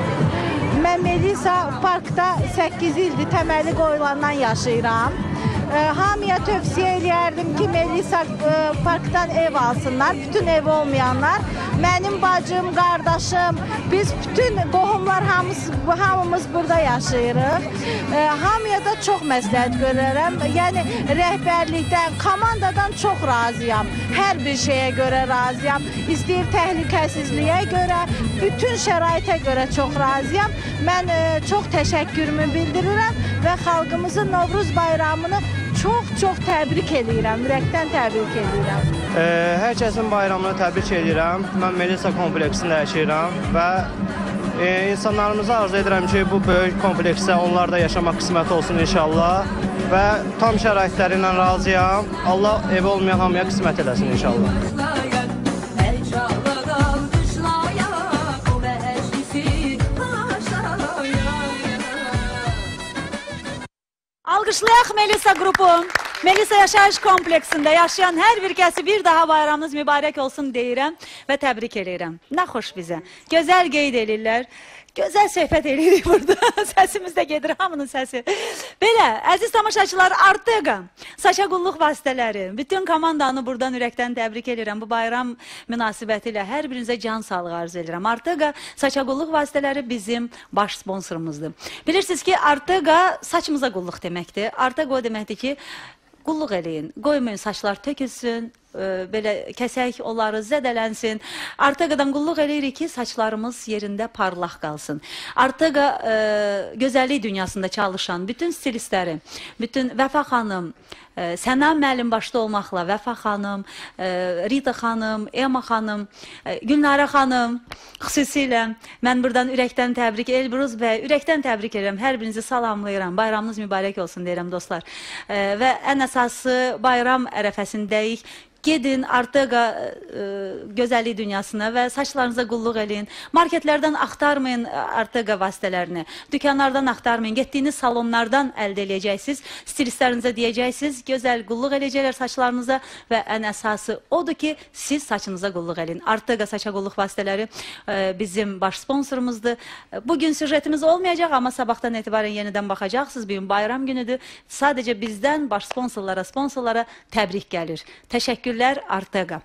Mən Melisa Parkda səkkiz ildir təməli qoyulandan yaşayıram. E, hamıya tövsiyə eləyərdim ki, Melisa e, Parkdan ev alsınlar, bütün ev olmayanlar. Mənim bacım, qardaşım, biz bütün qohumlar hamımız, hamımız burada yaşayırıq. E, hamıya da çox məsləhət görərəm. Yəni, rəhbərlikdən, komandadan çox razıyam. Hər bir şeyə görə razıyam. İstəyir təhlükəsizliyə görə, bütün şəraitə görə çox razıyam. Mən e, çox təşəkkürümü bildirirəm və xalqımızın Novruz bayramını çox-çox təbrik edirəm, ürəkdən təbrik edirəm. E, hər kəsin bayramını təbrik edirəm. Mən Melisa kompleksində yaşayıram və e, insanlarımıza arzu edirəm ki, bu böyük kompleksdə onlar da yaşamaq qismət olsun inşallah və tam şəraitləri ilə razıyam. Allah evi olmayan hamıya qismət eləsin inşallah. Alqışlayaq Melisa Group'u. Melisa Yaşayış Kompleksində yaşayan hər bir kəsi bir daha bayramınız mübarək olsun deyirəm və təbrik edirəm. Nə xoş bizə. Gözəl qeyd edirlər. Gözəl söhbət edirik burada. Səsimiz də gedir, hamının səsi. Belə, əziz tamaşaçılar, artıq saça qulluq vasitələri, bütün komandanı buradan ürəkdən təbrik edirəm. Bu bayram münasibəti ilə hər birinizə can sağlığı arzu edirəm. Artıq saça qulluq vasitələri bizim baş sponsorumuzdur. Bilirsiniz ki, artıq saçımıza qulluq deməkdir. Artıq o deməkdir ki, qulluq eləyin, qoymayın saçlar tökülsün, belə kəsək onları zədələnsin. Artıqdan qulluq eləyirik ki, saçlarımız yerində parlaq qalsın. Artıq gözəllik dünyasında çalışan bütün stilistləri, bütün Vəfa xanım, Səna müəllim başda olmaqla Vəfa xanım, Rita xanım, Ema xanım, Gülnara xanım, xüsusilə mən buradan ürəkdən təbrik, Elbruz bəy, ürəkdən təbrik edirəm, hər birinizi salamlayıram, bayramınız mübarək olsun deyirəm dostlar. Və ən əsası bayram ərəfəsindəyik. Gedin artıq ə, gözəllik dünyasına və saçlarınıza qulluq eləyin. Marketlərdən axtarmayın artıq vasitələrini. Dükanlardan axtarmayın. Getdiyiniz salonlardan əldə eləyəcəksiniz. Stilistlərinizə deyəcəksiniz. Gözəl qulluq eləyəcəklər saçlarınıza və ən əsası odur ki, siz saçınıza qulluq eləyin. Artıq saça qulluq vasitələri ə, bizim baş sponsorumuzdur. Bugün süjetimiz olmayacaq, amma sabahdan etibarən yenidən baxacaqsınız. Bugün bayram günüdür. Sadəcə bizdən baş sponsorlara, sponsorlara təbrik gəlir. Təşəkkür Teşekkürler Artega.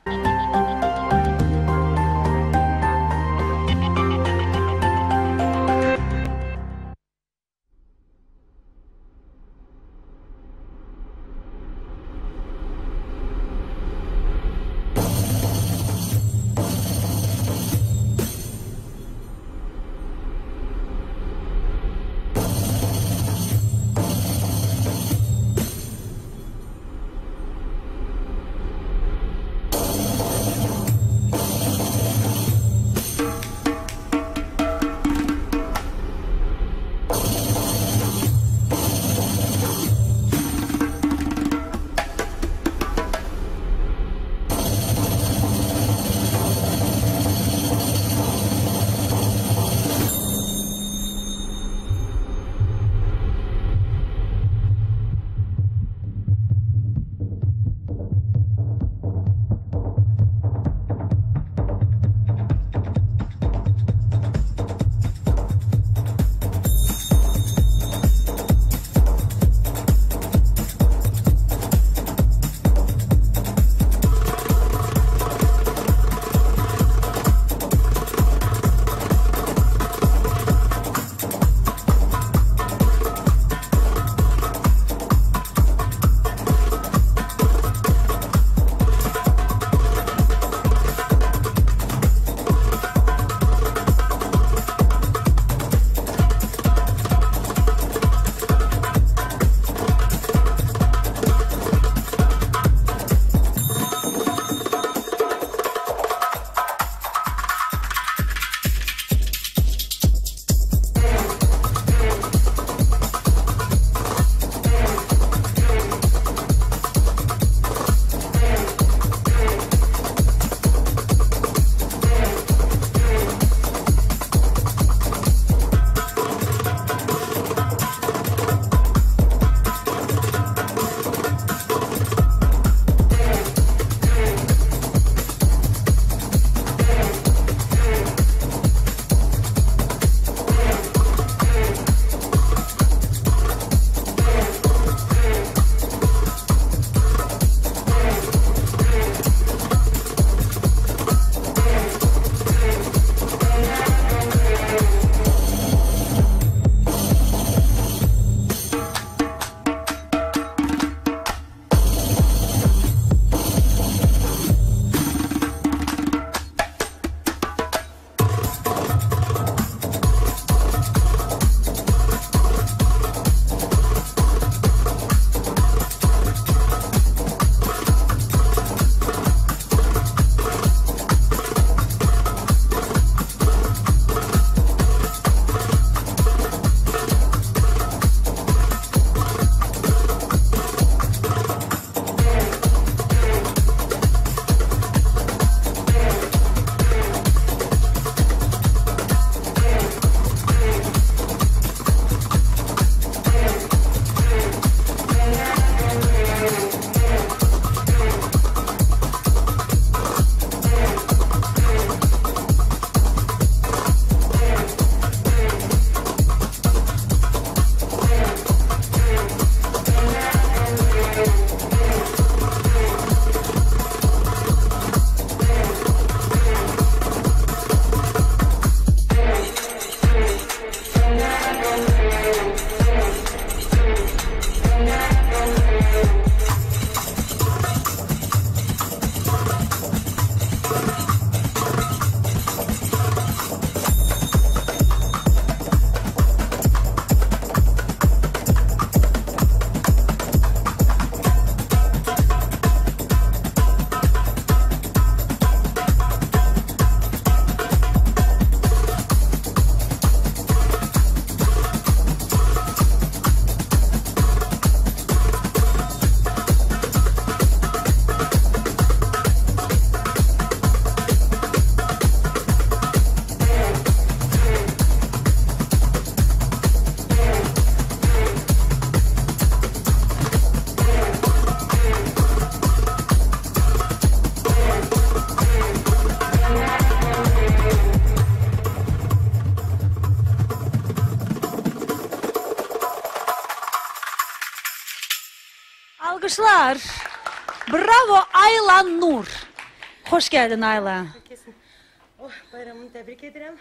Alqışlar. Bravo Ayla Nur. Xoş gəldin Ayla. Oh, bayramını təbrik edirəm.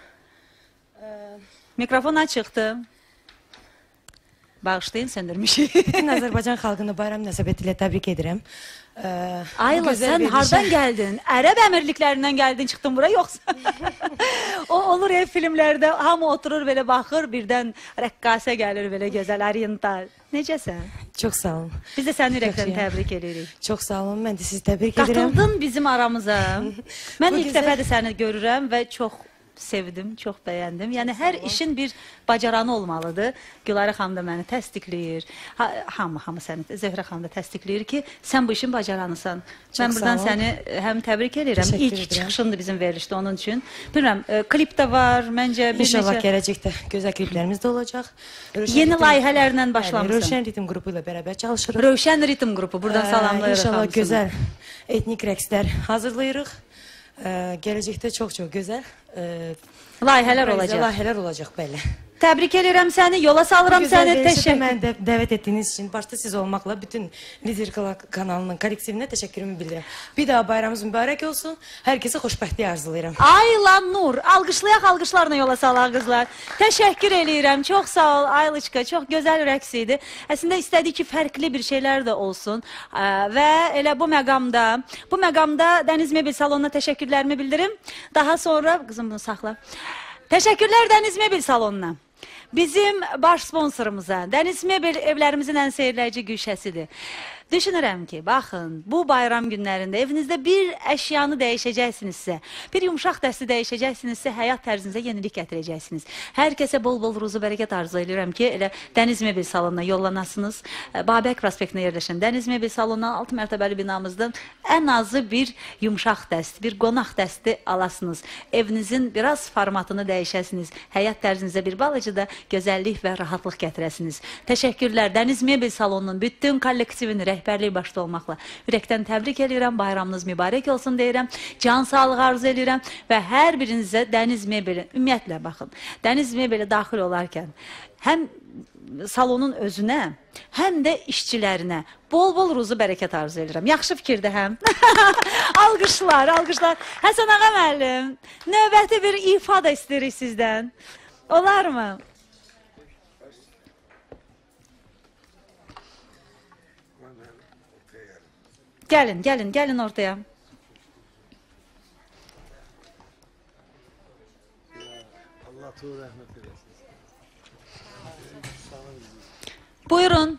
Mikrofon açıqdır. Bağışlayın, söndürmüşük. Bütün Azərbaycan xalqını bayram münasibətilə təbrik edirəm. Ayla, sən hardan gəldin? Ərəb əmirliklərindən gəldin, çıxdın bura, yoxsa? O olur ev filmlərdə, hamı oturur, belə baxır, birdən rəqqasə gəlir, belə gözəl, oriental. Necəsən? Çox sağ olun. Biz də səni ürəkdən təbrik edirik. Çox sağ olun, mən də sizi təbrik edirəm. Qatıldın bizim aramıza. Mən ilk dəfədir səni görürəm və çox sevdim, çox bəyəndim. Yəni, hər işin bir bacaranı olmalıdır. Gülarə xanım da məni təsdiqləyir. Ha, hamı, hamı səni, Zöhrə xanım da təsdiqləyir ki, sən bu işin bacaranısan. Mən buradan səni həm təbrik edirəm. İlk çıxışındır bizim verilişdə onun üçün. Bilmirəm, klip də var, məncə bir neçə... İnşallah gələcəkdə gözəl kliplərimiz də olacaq. Yeni layihələrlə başlamışsın. Rövşən Ritim qrupu ilə bərabər çalışırıq. Rövşən Ritim qrupu, buradan salamlayırıq İnşallah hamısını. gözəl etnik rəqslər hazırlayırıq. Gələcəkdə çox-çox gözəl layihələr olacaq. Layihələr olacaq, bəli. Təbrik edirəm səni, yola salıram səni. Təşəkkür. Mən də dəvət etdiyiniz üçün, başda siz olmaqla bütün Lider kanalının kollektivinə təşəkkürümü bildirirəm. Bir daha bayramımız mübarək olsun. Hər kəsə xoşbəxtlik arzulayıram. Ayla Nur, alqışlayaq, alqışlarla yola salaq qızlar. Təşəkkür eləyirəm. Çox sağ ol Aylıçka, çox gözəl rəqs idi. Əslində istədik ki, fərqli bir şeylər də olsun. Və elə bu məqamda, bu məqamda Dəniz Mebel salonuna təşəkkürlərimi bildirim. Daha sonra, qızım bunu saxla. Təşəkkürlər Dəniz Mebel salonuna. Bizim baş sponsorumuza, Dəniz Mebel evlərimizin ən seyirləyici güşəsidir. Düşünürəm ki, baxın, bu bayram günlərində evinizdə bir əşyanı dəyişəcəksinizsə, bir yumuşaq dəsti dəyişəcəksinizsə, həyat tərzinizə yenilik gətirəcəksiniz. Hər kəsə bol-bol ruzu bərəkət arzu edirəm ki, elə Dəniz Mebel salonuna yollanasınız. Babək prospektinə yerləşən Dəniz Mebel salonuna altı mərtəbəli binamızdan ən azı bir yumuşaq dəsti, bir qonaq dəsti alasınız. Evinizin biraz formatını dəyişəsiniz. Həyat tərzinizə bir balıcı da gözəllik və rahatlıq gətirəsiniz. Təşəkkürlər. Dəniz Mebel salonunun bütün kollektivini rəhbərlik başda olmaqla ürəkdən təbrik edirəm. Bayramınız mübarək olsun deyirəm. Can sağlığı arzu edirəm və hər birinizə Dəniz Mebeli, ümumiyyətlə baxın, Dəniz Mebeli daxil olarkən həm salonun özünə, həm də işçilərinə bol-bol ruzu bərəkət arzu edirəm. Yaxşı fikirdir həm. Alqışlar, alqışlar. Həsən ağa müəllim, növbəti bir ifa da istəyirik sizdən. Olar mı? Gəlin, gəlin, gəlin ortaya. Allah tuğ rəhmət eləsin. Buyurun.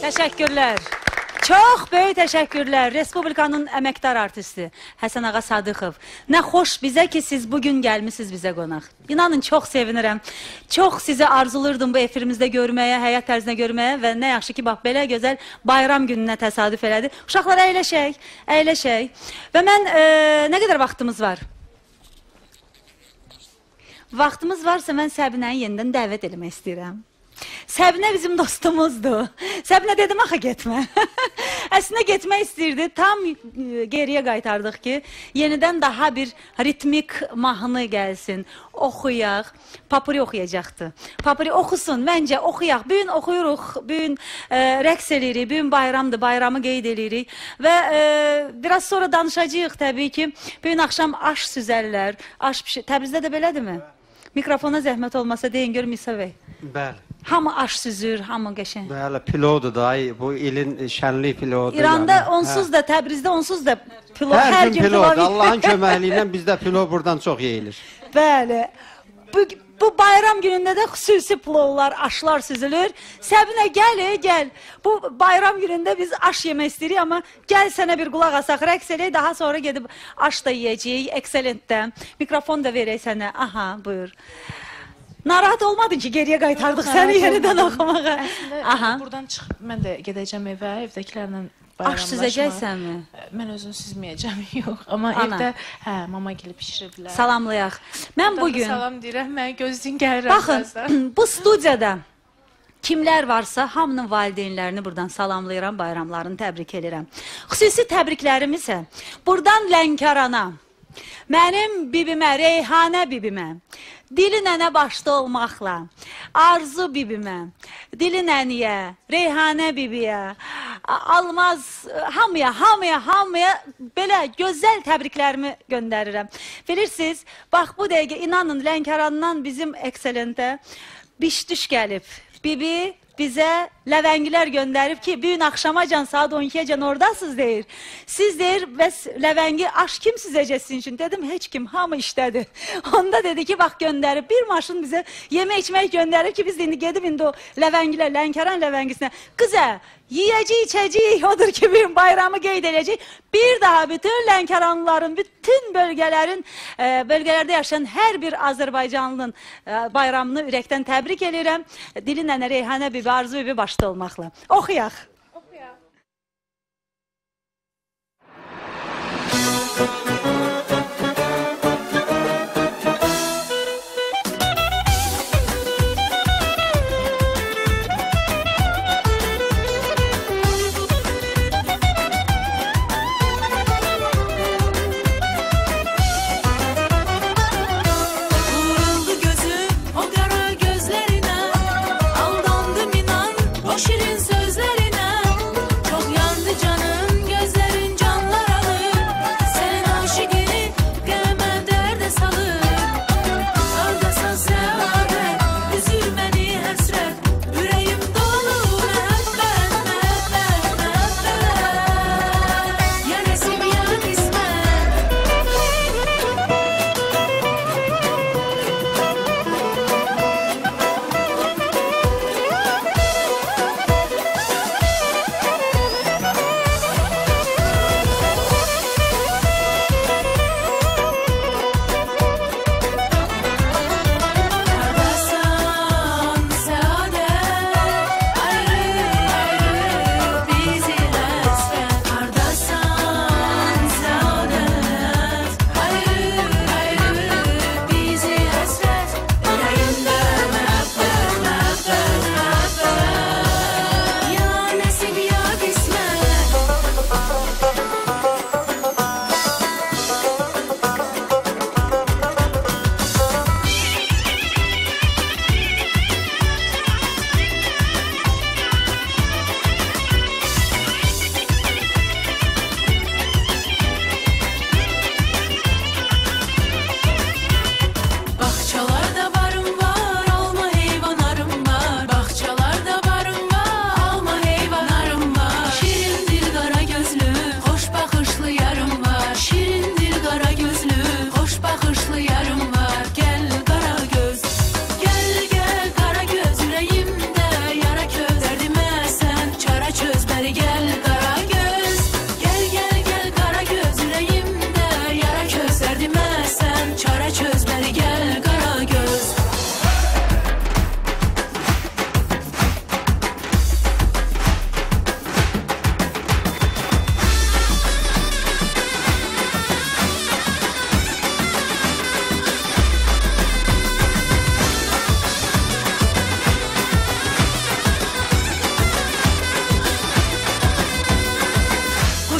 Təşəkkürlər. Çox böyük təşəkkürlər. Respublikanın əməkdar artisti Həsən Ağa Sadıxov. Nə xoş bizə ki, siz bugün gəlmisiniz bizə qonaq. İnanın, çox sevinirəm. Çox sizi arzulurdum bu efirimizdə görməyə, həyat tərzinə görməyə və nə yaxşı ki, bax, belə gözəl bayram gününə təsadüf elədi. Uşaqlar, əyləşək, əyləşək. Və mən, e, nə qədər vaxtımız var? Vaxtımız varsa mən Səbinəni yenidən dəvət eləmək istəyirəm. Səbinə bizim dostumuzdur. Səbinə dedim, axı getmə. Əslində getmək istəyirdi. Tam geriyə qaytardıq ki, yenidən daha bir ritmik mahnı gəlsin. Oxuyaq. Papuri oxuyacaqdı. Papuri oxusun, məncə oxuyaq. Bugün oxuyuruq, bugün e, rəqs eləyirik, bugün bayramdır, bayramı qeyd eləyirik. Və e, biraz sonra danışacağıq təbii ki, bugün axşam aş süzərlər, aş pişir. Təbrizdə də belədirmi? Mikrofona zəhmət olmasa deyin, görüm İsa bəy. Bəli. Hamı aş süzür, hamı qəşəng. Bəli, pilodu da, bu ilin şənlik pilodu. İranda yəni. onsuz da, Təbrizdə onsuz da pilot. Hər, hər gün pilot, Allahın köməkliyilə bizdə pilot buradan çox yeyilir. Bəli. Bu, bu bayram günündə də xüsusi plovlar, aşlar süzülür. Səbinə, gəl, gəl. Bu bayram günündə biz aş yemək istəyirik, amma gəl sənə bir qulaq asaq, rəqs eləyək, daha sonra gedib aş da yiyəcəyik, eksəlentdə. Mikrofon da verək sənə. Aha, buyur. Narahat olmadın ki, geriyə qaytardıq səni yenidən oxumağa. Əslində, buradan çıxıb mən də gedəcəm evə, evdəkilərlə bayramlaşma. Aş süzəcəksənmi? Mən özüm süzməyəcəm, yox. Amma Ana. evdə, hə, mama gəlib pişiriblər. Salamlayaq. Mən bugün... Salam deyirəm, mən gözlüyün gəlirəm. Baxın, bu studiyada kimlər varsa, hamının valideynlərini buradan salamlayıram, bayramlarını təbrik edirəm. Xüsusi təbriklərim isə buradan Lənkərana, mənim bibimə, Reyhanə bibimə, Dili nənə başda olmaqla, Arzu bibimə, Dili nəniyə, Reyhanə bibiyə, Almaz, hamıya, hamıya, hamıya belə gözəl təbriklərimi göndərirəm. Bilirsiniz, bax bu dəqiqə inanın Lənkərandan bizim ekselentə biş-düş gəlib. Bibi bizə ləvəngilər göndərib ki, bugün axşamacan saat on ikiyə oradasınız deyir. Siz deyir, bəs ləvəngi aş kim süzəcəksin üçün? Dedim, heç kim, hamı işdədir. Onda dedi ki, bax göndərib, bir maşın bizə yemək içmək göndərib ki, biz indi gedib indi o ləvəngilər, Lənkəran ləvəngisinə. Qıza, yiyəcək, içəcək, odur ki, bir bayramı qeyd edəcək. Bir daha bütün Lənkəranlıların, bütün bölgələrin, e, bölgələrdə yaşayan hər bir Azərbaycanlının e, bayramını ürəkdən təbrik edirəm. Dili nənə, Reyhanə bibi, Arzu bibi başda olmaqla. Oxuyaq. Vuruldu gözüm o qara gözlərinə, aldandım inan o şirin sözlərinə.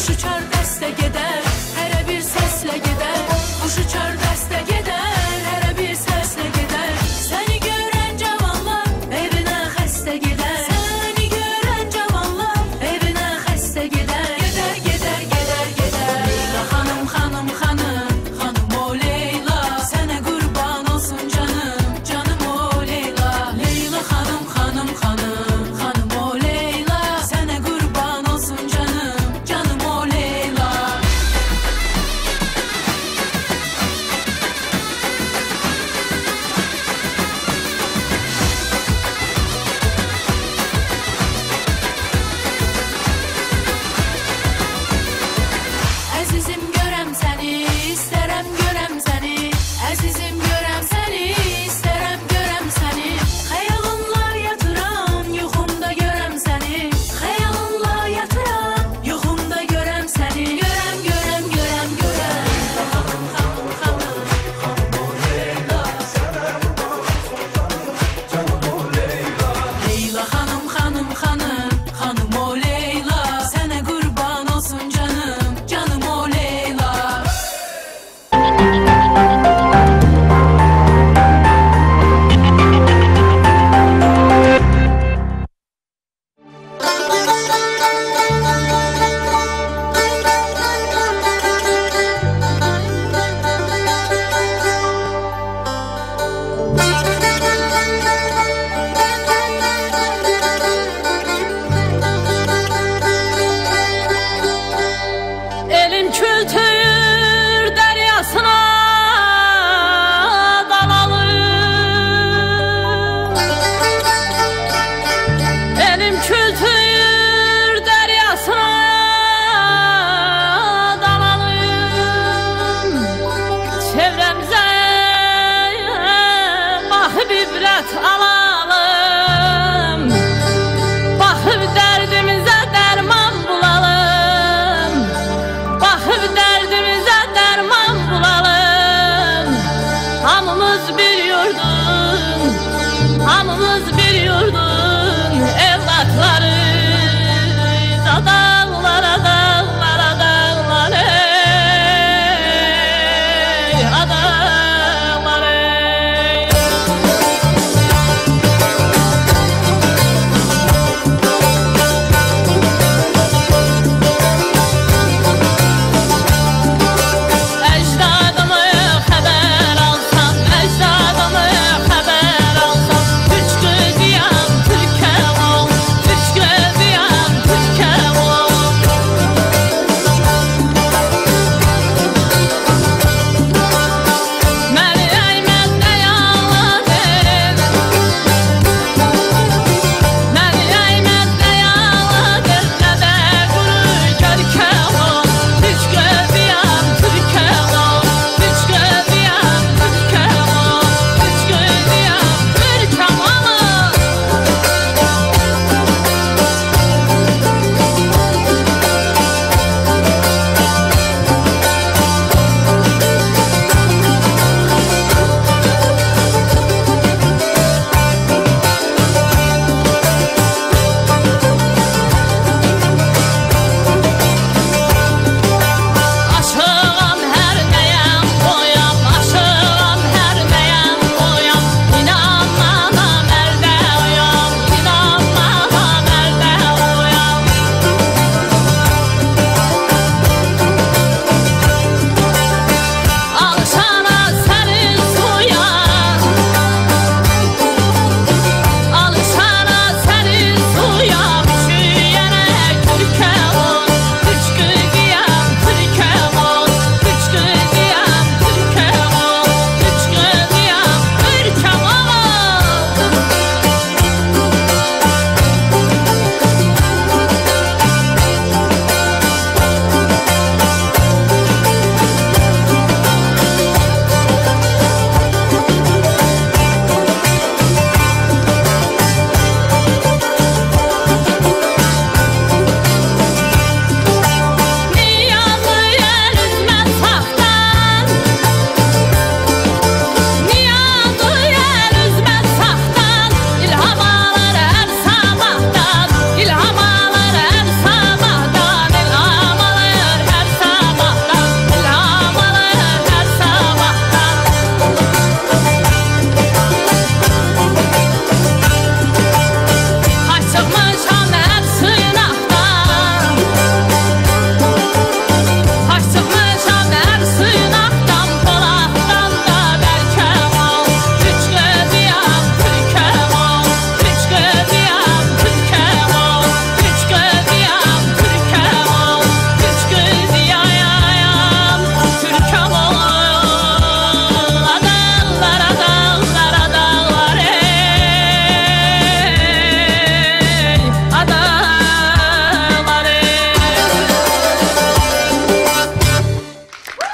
Quş uçar dəstə gedər, hərə bir səslə gedər. Quş uçar dəstə gedər, hərə bir səslə gedər. Səni görən cavanlar evinə xəstə gedər. Səni görən cavanlar evinə xəstə gedər. Gedər, gedər, gedər, gedər. Leyla xanım, xanım, xanım, xanım o Leyla. Sənə qurban olsun canım, canım o Leyla. Leyla xanım, xanım, xanım, xanım o Leyla. Sənə qurban olsun canım, canım o Leyla.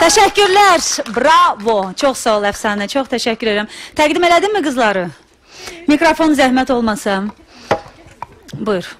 Təşəkkürlər. Bravo. Çox sağ ol əfsanə. Çox təşəkkür edirəm. Təqdim elədin mi qızları? Mikrofon zəhmət olmasa. Buyur.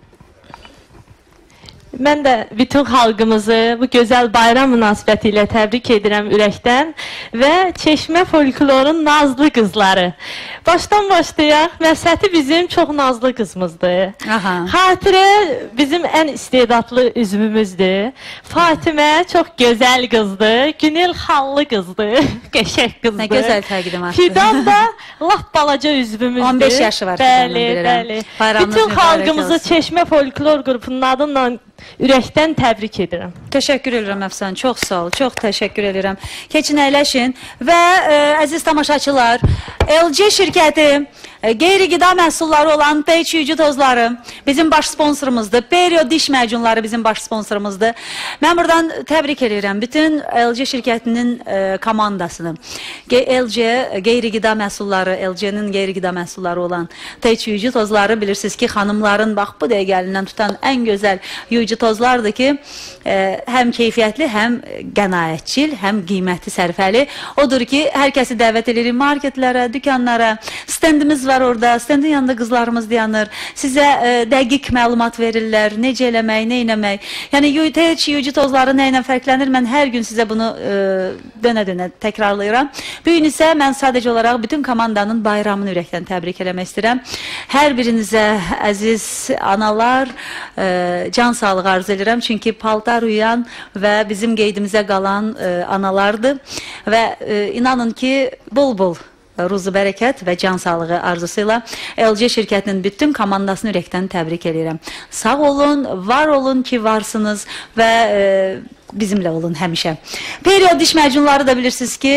Mən də bütün xalqımızı bu gözəl bayram münasibəti ilə təbrik edirəm ürəkdən və Çeşmə folklorun nazlı qızları. Başdan başlayaq, Məsəti bizim çox nazlı qızımızdır. Aha. Xatirə bizim ən istedadlı üzümümüzdür. Fatimə çox gözəl qızdır, Günel xallı qızdır, qəşəng qızdır. Nə gözəl təqdimatdır. Fidan da lap balaca üzümümüzdür. on beş yaşı var. Bəli, bəli. Bütün xalqımızı Çeşmə folklor qrupunun adından ürəkdən təbrik edirəm. Təşəkkür edirəm əfsan, çox sağ ol, çox təşəkkür edirəm. Keçin əyləşin və ə, əziz tamaşaçılar, L G şirkəti ə, qeyri-qida məhsulları olan Peyç Yücü tozları bizim baş sponsorumuzdur. Perio diş məcunları bizim baş sponsorumuzdur. Mən buradan təbrik edirəm bütün L G şirkətinin ə, komandasını. L G qeyri-qida məhsulları, L G'nin qeyri-qida məhsulları olan Peyç Yücü tozları bilirsiniz ki, xanımların bax bu dəqiqəlindən tutan ən gözəl yuyucu tozlardır ki, ə, həm keyfiyyətli, həm qənaətçil, həm qiymətli sərfəli. Odur ki, hər kəsi dəvət edirik marketlərə, dükanlara. Stendimiz var orada, stendin yanında qızlarımız dayanır. Sizə ə, dəqiq məlumat verirlər, necə eləmək, nə eləmək. Yəni, Teyç yuyucu tozları nə ilə fərqlənir? Mən hər gün sizə bunu dönə-dönə təkrarlayıram. Bu gün isə mən sadəcə olaraq bütün komandanın bayramını ürəkdən təbrik eləmək istəyirəm. Hər birinizə əziz analar, ə, can sağlığı arzu edirəm. Çünki paltar uyan və bizim qeydimizə qalan ə, analardır. Və ə, inanın ki, bol-bol ruzu bərəkət və can sağlığı arzusuyla L G şirkətinin bütün komandasını ürəkdən təbrik edirəm. Sağ olun, var olun ki, varsınız və ə, bizimlə olun həmişə. Perio diş məcunları da bilirsiniz ki,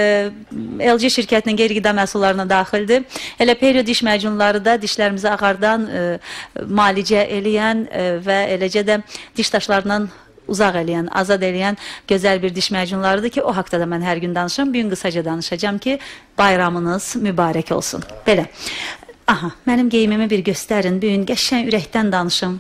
e, L G şirkətinin qeyri-qida məhsullarına daxildir. Elə Perio diş məcunları da dişlərimizi ağardan e, müalicə eləyən e, və eləcə də diş daşlarından uzaq eləyən, azad eləyən gözəl bir diş məcunlarıdır ki, o haqda da mən hər gün danışıram. Bir gün qısaca danışacağım ki, bayramınız mübarək olsun. Belə. Aha, mənim geyimimi bir göstərin, bir gün qəşəng ürəkdən danışım.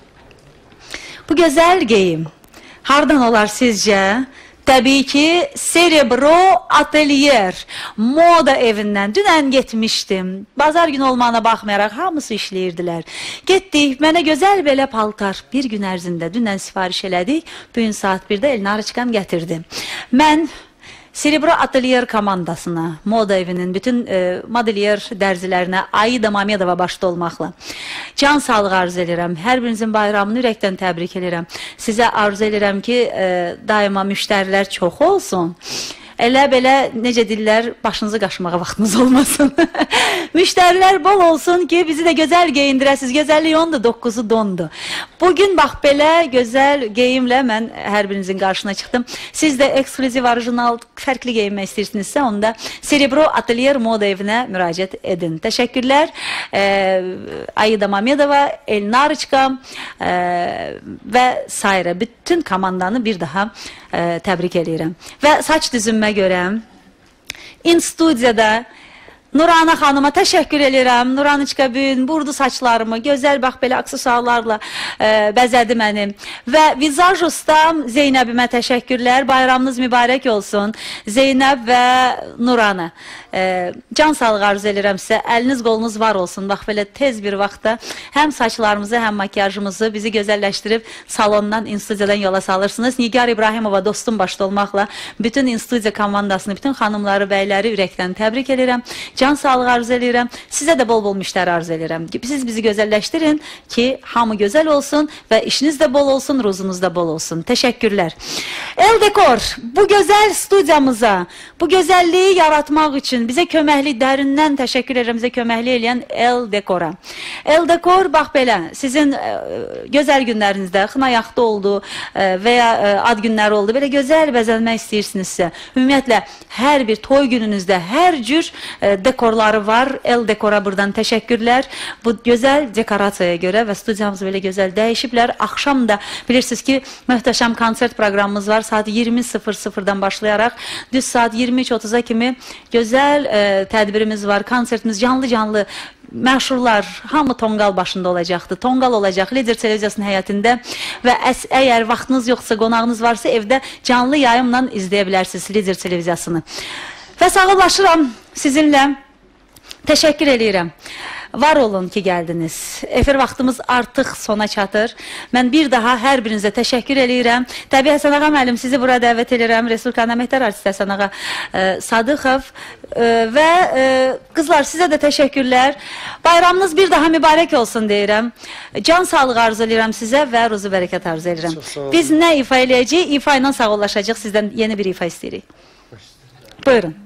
Bu gözəl geyim hardan olar sizcə? Təbii ki, Cerebro Atelier moda evindən. Dünən getmişdim. Bazar günü olmağına baxmayaraq hamısı işləyirdilər. Getdik, mənə gözəl belə paltar bir gün ərzində dünən sifariş elədik. Bugün saat birdə Elnarı çıxam gətirdim. Mən Cerebro Atelier komandasına, moda evinin bütün e, modeliyer dərzilərinə Aida Mamedova başda olmaqla can sağlığı arzu edirəm. Hər birinizin bayramını ürəkdən təbrik edirəm. Sizə arzu edirəm ki, e, daima müştərilər çox olsun. Elə belə, necə dillər, başınızı qaşımağa vaxtınız olmasın. Müştərilər bol olsun ki, bizi də gözəl geyindirəsiniz. Gözəllik ondur, dokkuzu dondur. Bugün bax belə gözəl geyimlə mən hər birinizin qarşısına çıxdım. Siz də ekskluziv, orijinal, fərqli geyinmək istəyirsinizsə, onda Cerebro Atelier moda evinə müraciət edin. Təşəkkürlər. E, Aida Mamedova, Elnarıçka e, və sairə bütün komandanı bir daha e, təbrik edirəm. Və saç düzünmə görə İnstudiyada Nurana xanıma təşəkkür edirəm. Nuranıçka bugün burdu saçlarımı, gözəl bax belə aksesuarlarla e, bəzədi mənim. Və vizaj ustam Zeynəbimə təşəkkürlər. Bayramınız mübarək olsun. Zeynəb və Nurana. E, can sağlığı arzu edirəm sizə. Əliniz qolunuz var olsun. Bax belə tez bir vaxtda həm saçlarımızı, həm makyajımızı bizi gözəlləşdirib salondan, instudiyadan yola salırsınız. Nigar İbrahimova dostum başda olmaqla bütün instudiya komandasını, bütün xanımları, bəyləri ürəkdən təbrik edirəm. Can sağlığı arzu edirəm. Sizə də bol-bol müştəri arzu edirəm. Siz bizi gözəlləşdirin ki, hamı gözəl olsun və işiniz də bol olsun, ruzunuz da bol olsun. Təşəkkürlər. El Dekor, bu gözəl studiyamıza, bu gözəlliyi yaratmaq üçün bizə köməkli, dərindən təşəkkür edirəm bizə köməkli eləyən El Dekora. El Dekor, bax belə, sizin ə, gözəl günlərinizdə, xına yaxda oldu ə, və ya ə, ad günləri oldu, belə gözəl bəzənmək istəyirsinizsə, ümumiyyətlə, hər bir toy gününüzdə, hər cür ə, dekorları var. El Dekora buradan təşəkkürlər. Bu gözəl dekorasiyaya görə və studiyamız belə gözəl dəyişiblər. Axşam da bilirsiniz ki, möhtəşəm konsert proqramımız var. saat iyirmi sıfır sıfırdan başlayaraq düz saat iyirmi üç otuza kimi gözəl e, tədbirimiz var, konsertimiz canlı-canlı. Məşhurlar, hamı tonqal başında olacaqdır. Tonqal olacaq Lider televiziyasının həyətində və əs əgər vaxtınız yoxsa, qonağınız varsa evdə canlı yayımla izləyə bilərsiniz Lider televiziyasını. Və sağollaşıram sizinlə. Təşəkkür edirəm. Var olun ki, gəldiniz. Efir vaxtımız artıq sona çatır. Mən bir daha hər birinizə təşəkkür edirəm. Təbii Həsən ağa müəllim, sizi bura dəvət edirəm. Respublikanın əməkdar artisti Həsən ağa e, Sadıxov. E, və e, qızlar, sizə də təşəkkürlər. Bayramınız bir daha mübarək olsun deyirəm. Can sağlığı arzu edirəm sizə və ruzu bərəkət arzu edirəm. Biz nə ifa eləyəcəyik? İfa ilə sağollaşacaq. Sizdən yeni bir ifa istəyirik. Buyurun.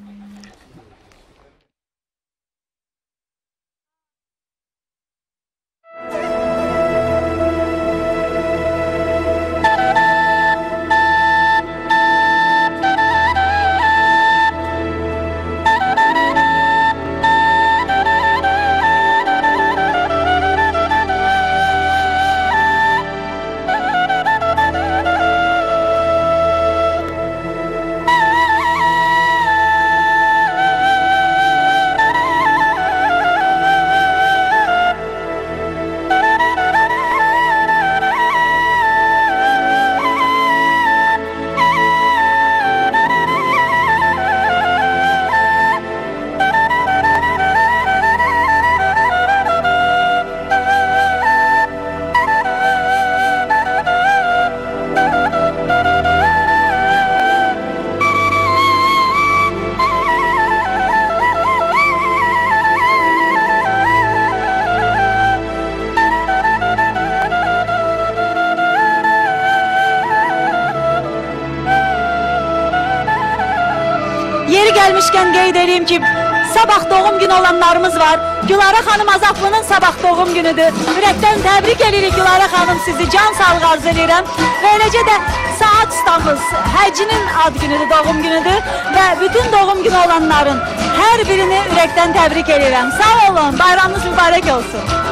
Yeri gəlmişkən qeyd edeyim ki, sabah doğum günü olanlarımız var. Gülara xanım Azaflının sabah doğum günüdür. Ürəkdən təbrik edirik Gülara xanım sizi, can sağlığı arzu edirəm. Və eləcə də Saat ustamız Həcinin ad günüdür, doğum günüdür. Və bütün doğum günü olanların hər birini ürəkdən təbrik edirəm. Sağ olun, bayramınız mübarək olsun.